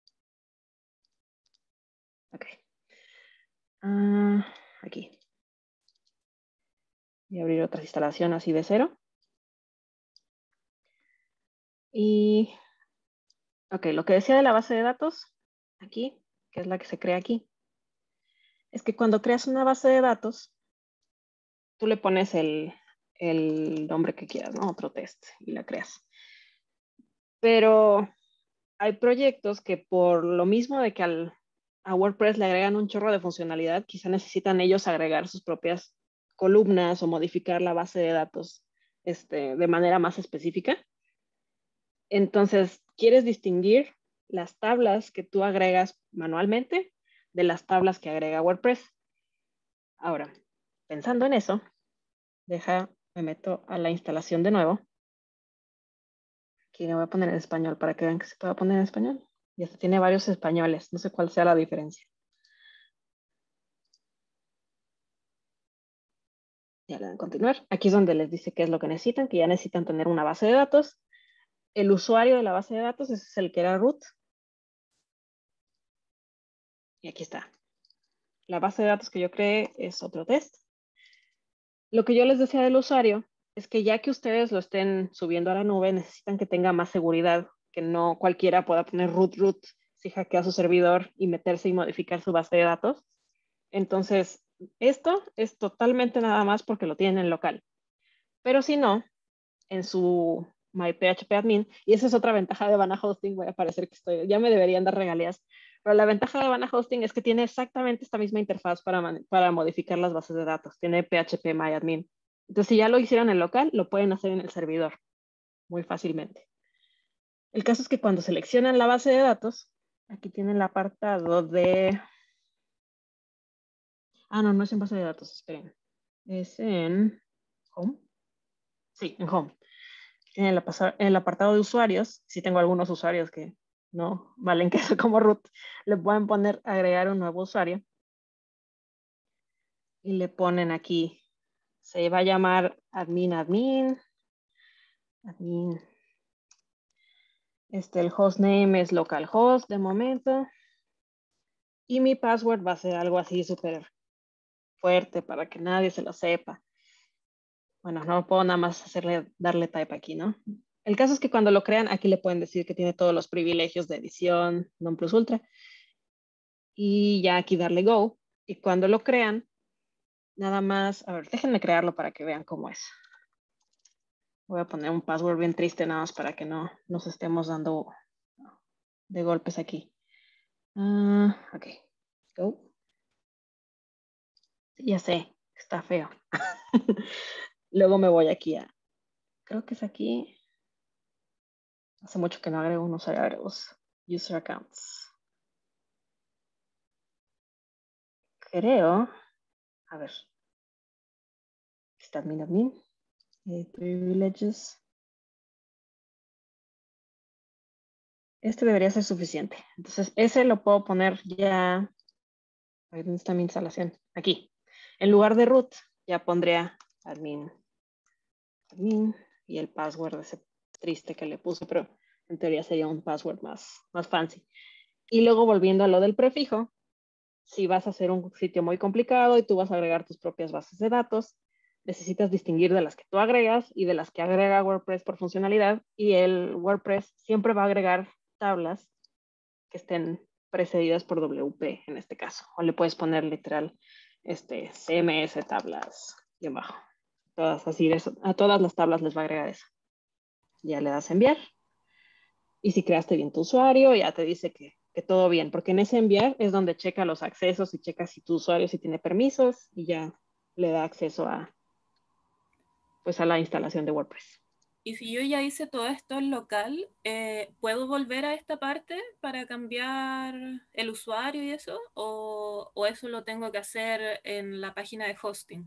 [SPEAKER 2] ok. Uh, aquí. Voy a abrir otra instalación así de cero. Y, ok, lo que decía de la base de datos, aquí, que es la que se crea aquí, es que cuando creas una base de datos, tú le pones el, el nombre que quieras, ¿no? Otro test, y la creas. Pero hay proyectos que por lo mismo de que al, a WordPress le agregan un chorro de funcionalidad, quizá necesitan ellos agregar sus propias columnas o modificar la base de datos este, de manera más específica. Entonces, quieres distinguir las tablas que tú agregas manualmente de las tablas que agrega WordPress. Ahora, pensando en eso, deja, me meto a la instalación de nuevo. Aquí le voy a poner en español para que vean que se pueda poner en español. Y hasta tiene varios españoles. No sé cuál sea la diferencia. Ya le dan a continuar. Aquí es donde les dice qué es lo que necesitan, que ya necesitan tener una base de datos. El usuario de la base de datos ese es el que era root. Y aquí está. La base de datos que yo creé es otro test. Lo que yo les decía del usuario es que ya que ustedes lo estén subiendo a la nube, necesitan que tenga más seguridad, que no cualquiera pueda poner root root si hackea su servidor y meterse y modificar su base de datos. Entonces, esto es totalmente nada más porque lo tienen en local. Pero si no, en su MyPHPAdmin, y esa es otra ventaja de Vana Hosting, voy a parecer que estoy, ya me deberían dar regalías, pero la ventaja de Vana Hosting es que tiene exactamente esta misma interfaz para, para modificar las bases de datos, tiene PHPMyAdmin. Entonces, si ya lo hicieron en local, lo pueden hacer en el servidor muy fácilmente. El caso es que cuando seleccionan la base de datos, aquí tienen el apartado de... Ah, no, no es en base de datos, esperen. Es en Home. Sí, en Home. En el, en el apartado de usuarios, si tengo algunos usuarios que no valen queso como root, le pueden poner agregar un nuevo usuario. Y le ponen aquí, se va a llamar admin admin. Admin. Este, el hostname es localhost de momento. Y mi password va a ser algo así súper fuerte para que nadie se lo sepa. Bueno, no puedo nada más hacerle, darle type aquí, ¿no? El caso es que cuando lo crean, aquí le pueden decir que tiene todos los privilegios de edición, non plus ultra. Y ya aquí darle go. Y cuando lo crean, nada más, a ver, déjenme crearlo para que vean cómo es. Voy a poner un password bien triste nada más para que no nos estemos dando de golpes aquí. Uh, ok, go. Ya sé, está feo. Luego me voy aquí a, creo que es aquí. Hace mucho que no agrego un usuario, agregos user accounts. Creo, a ver, está admin admin, eh, privileges. Este debería ser suficiente. Entonces, ese lo puedo poner ya. A ver, ¿dónde está mi instalación? Aquí. En lugar de root, ya pondría admin, admin y el password ese triste que le puse, pero en teoría sería un password más, más fancy. Y luego volviendo a lo del prefijo, si vas a hacer un sitio muy complicado y tú vas a agregar tus propias bases de datos, necesitas distinguir de las que tú agregas y de las que agrega WordPress por funcionalidad, y el WordPress siempre va a agregar tablas que estén precedidas por W P en este caso, o le puedes poner literal este, C M S tablas y abajo. Todas así, eso, a todas las tablas les va a agregar eso. Ya le das a enviar. Y si creaste bien tu usuario, ya te dice que, que todo bien, porque en ese enviar es donde checa los accesos y checa si tu usuario si tiene permisos y ya le da acceso a, pues a la instalación de WordPress.
[SPEAKER 6] Y si yo ya hice todo esto en local, eh, ¿puedo volver a esta parte para cambiar el usuario y eso? ¿O, o eso lo tengo que hacer en la página de hosting?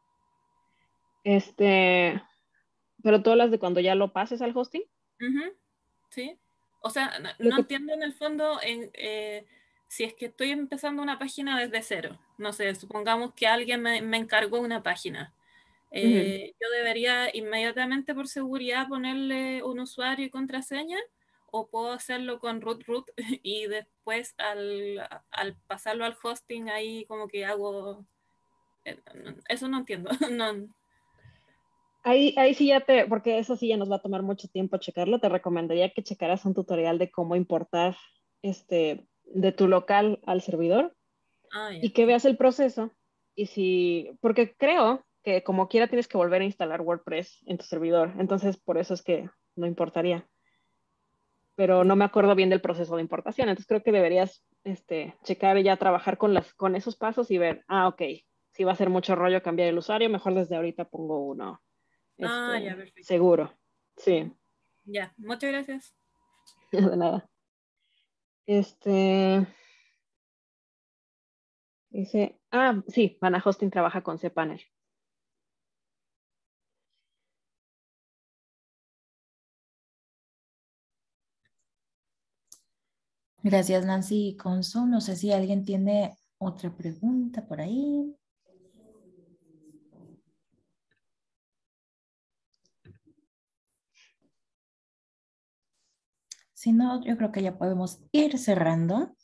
[SPEAKER 2] Este, pero todas las de cuando ya lo pases al hosting.
[SPEAKER 6] Uh-huh. Sí. O sea, no,
[SPEAKER 2] Lo
[SPEAKER 6] no
[SPEAKER 2] que...
[SPEAKER 6] entiendo en el fondo en, eh, si es que estoy empezando una página desde cero. No sé, supongamos que alguien me, me encargó una página. Eh,
[SPEAKER 2] Uh-huh.
[SPEAKER 6] yo debería inmediatamente por seguridad ponerle un usuario y contraseña, o puedo hacerlo con root root y después al, al pasarlo al hosting ahí como que hago... eh, eso no entiendo. No.
[SPEAKER 2] Ahí, ahí sí ya te, porque eso sí ya nos va a tomar mucho tiempo checarlo, te recomendaría que checaras un tutorial de cómo importar este, de tu local al servidor
[SPEAKER 6] Ah,
[SPEAKER 2] y
[SPEAKER 6] ya.
[SPEAKER 2] que veas el proceso. Y si, porque creo que como quiera tienes que volver a instalar WordPress en tu servidor, entonces por eso es que no importaría. Pero no me acuerdo bien del proceso de importación, entonces creo que deberías este, checar y ya trabajar con, las, con esos pasos y ver, ah, ok, si va a ser mucho rollo cambiar el usuario, mejor desde ahorita pongo uno
[SPEAKER 6] Ah, ya,
[SPEAKER 2] este,
[SPEAKER 6] perfecto.
[SPEAKER 2] seguro. Sí,
[SPEAKER 6] Ya, muchas gracias.
[SPEAKER 2] de nada. Este, dice, ah, sí, Vana Hosting trabaja con cPanel.
[SPEAKER 1] Gracias, Nancy y Consu. No sé si alguien tiene otra pregunta por ahí. Si no, yo creo que ya podemos ir cerrando.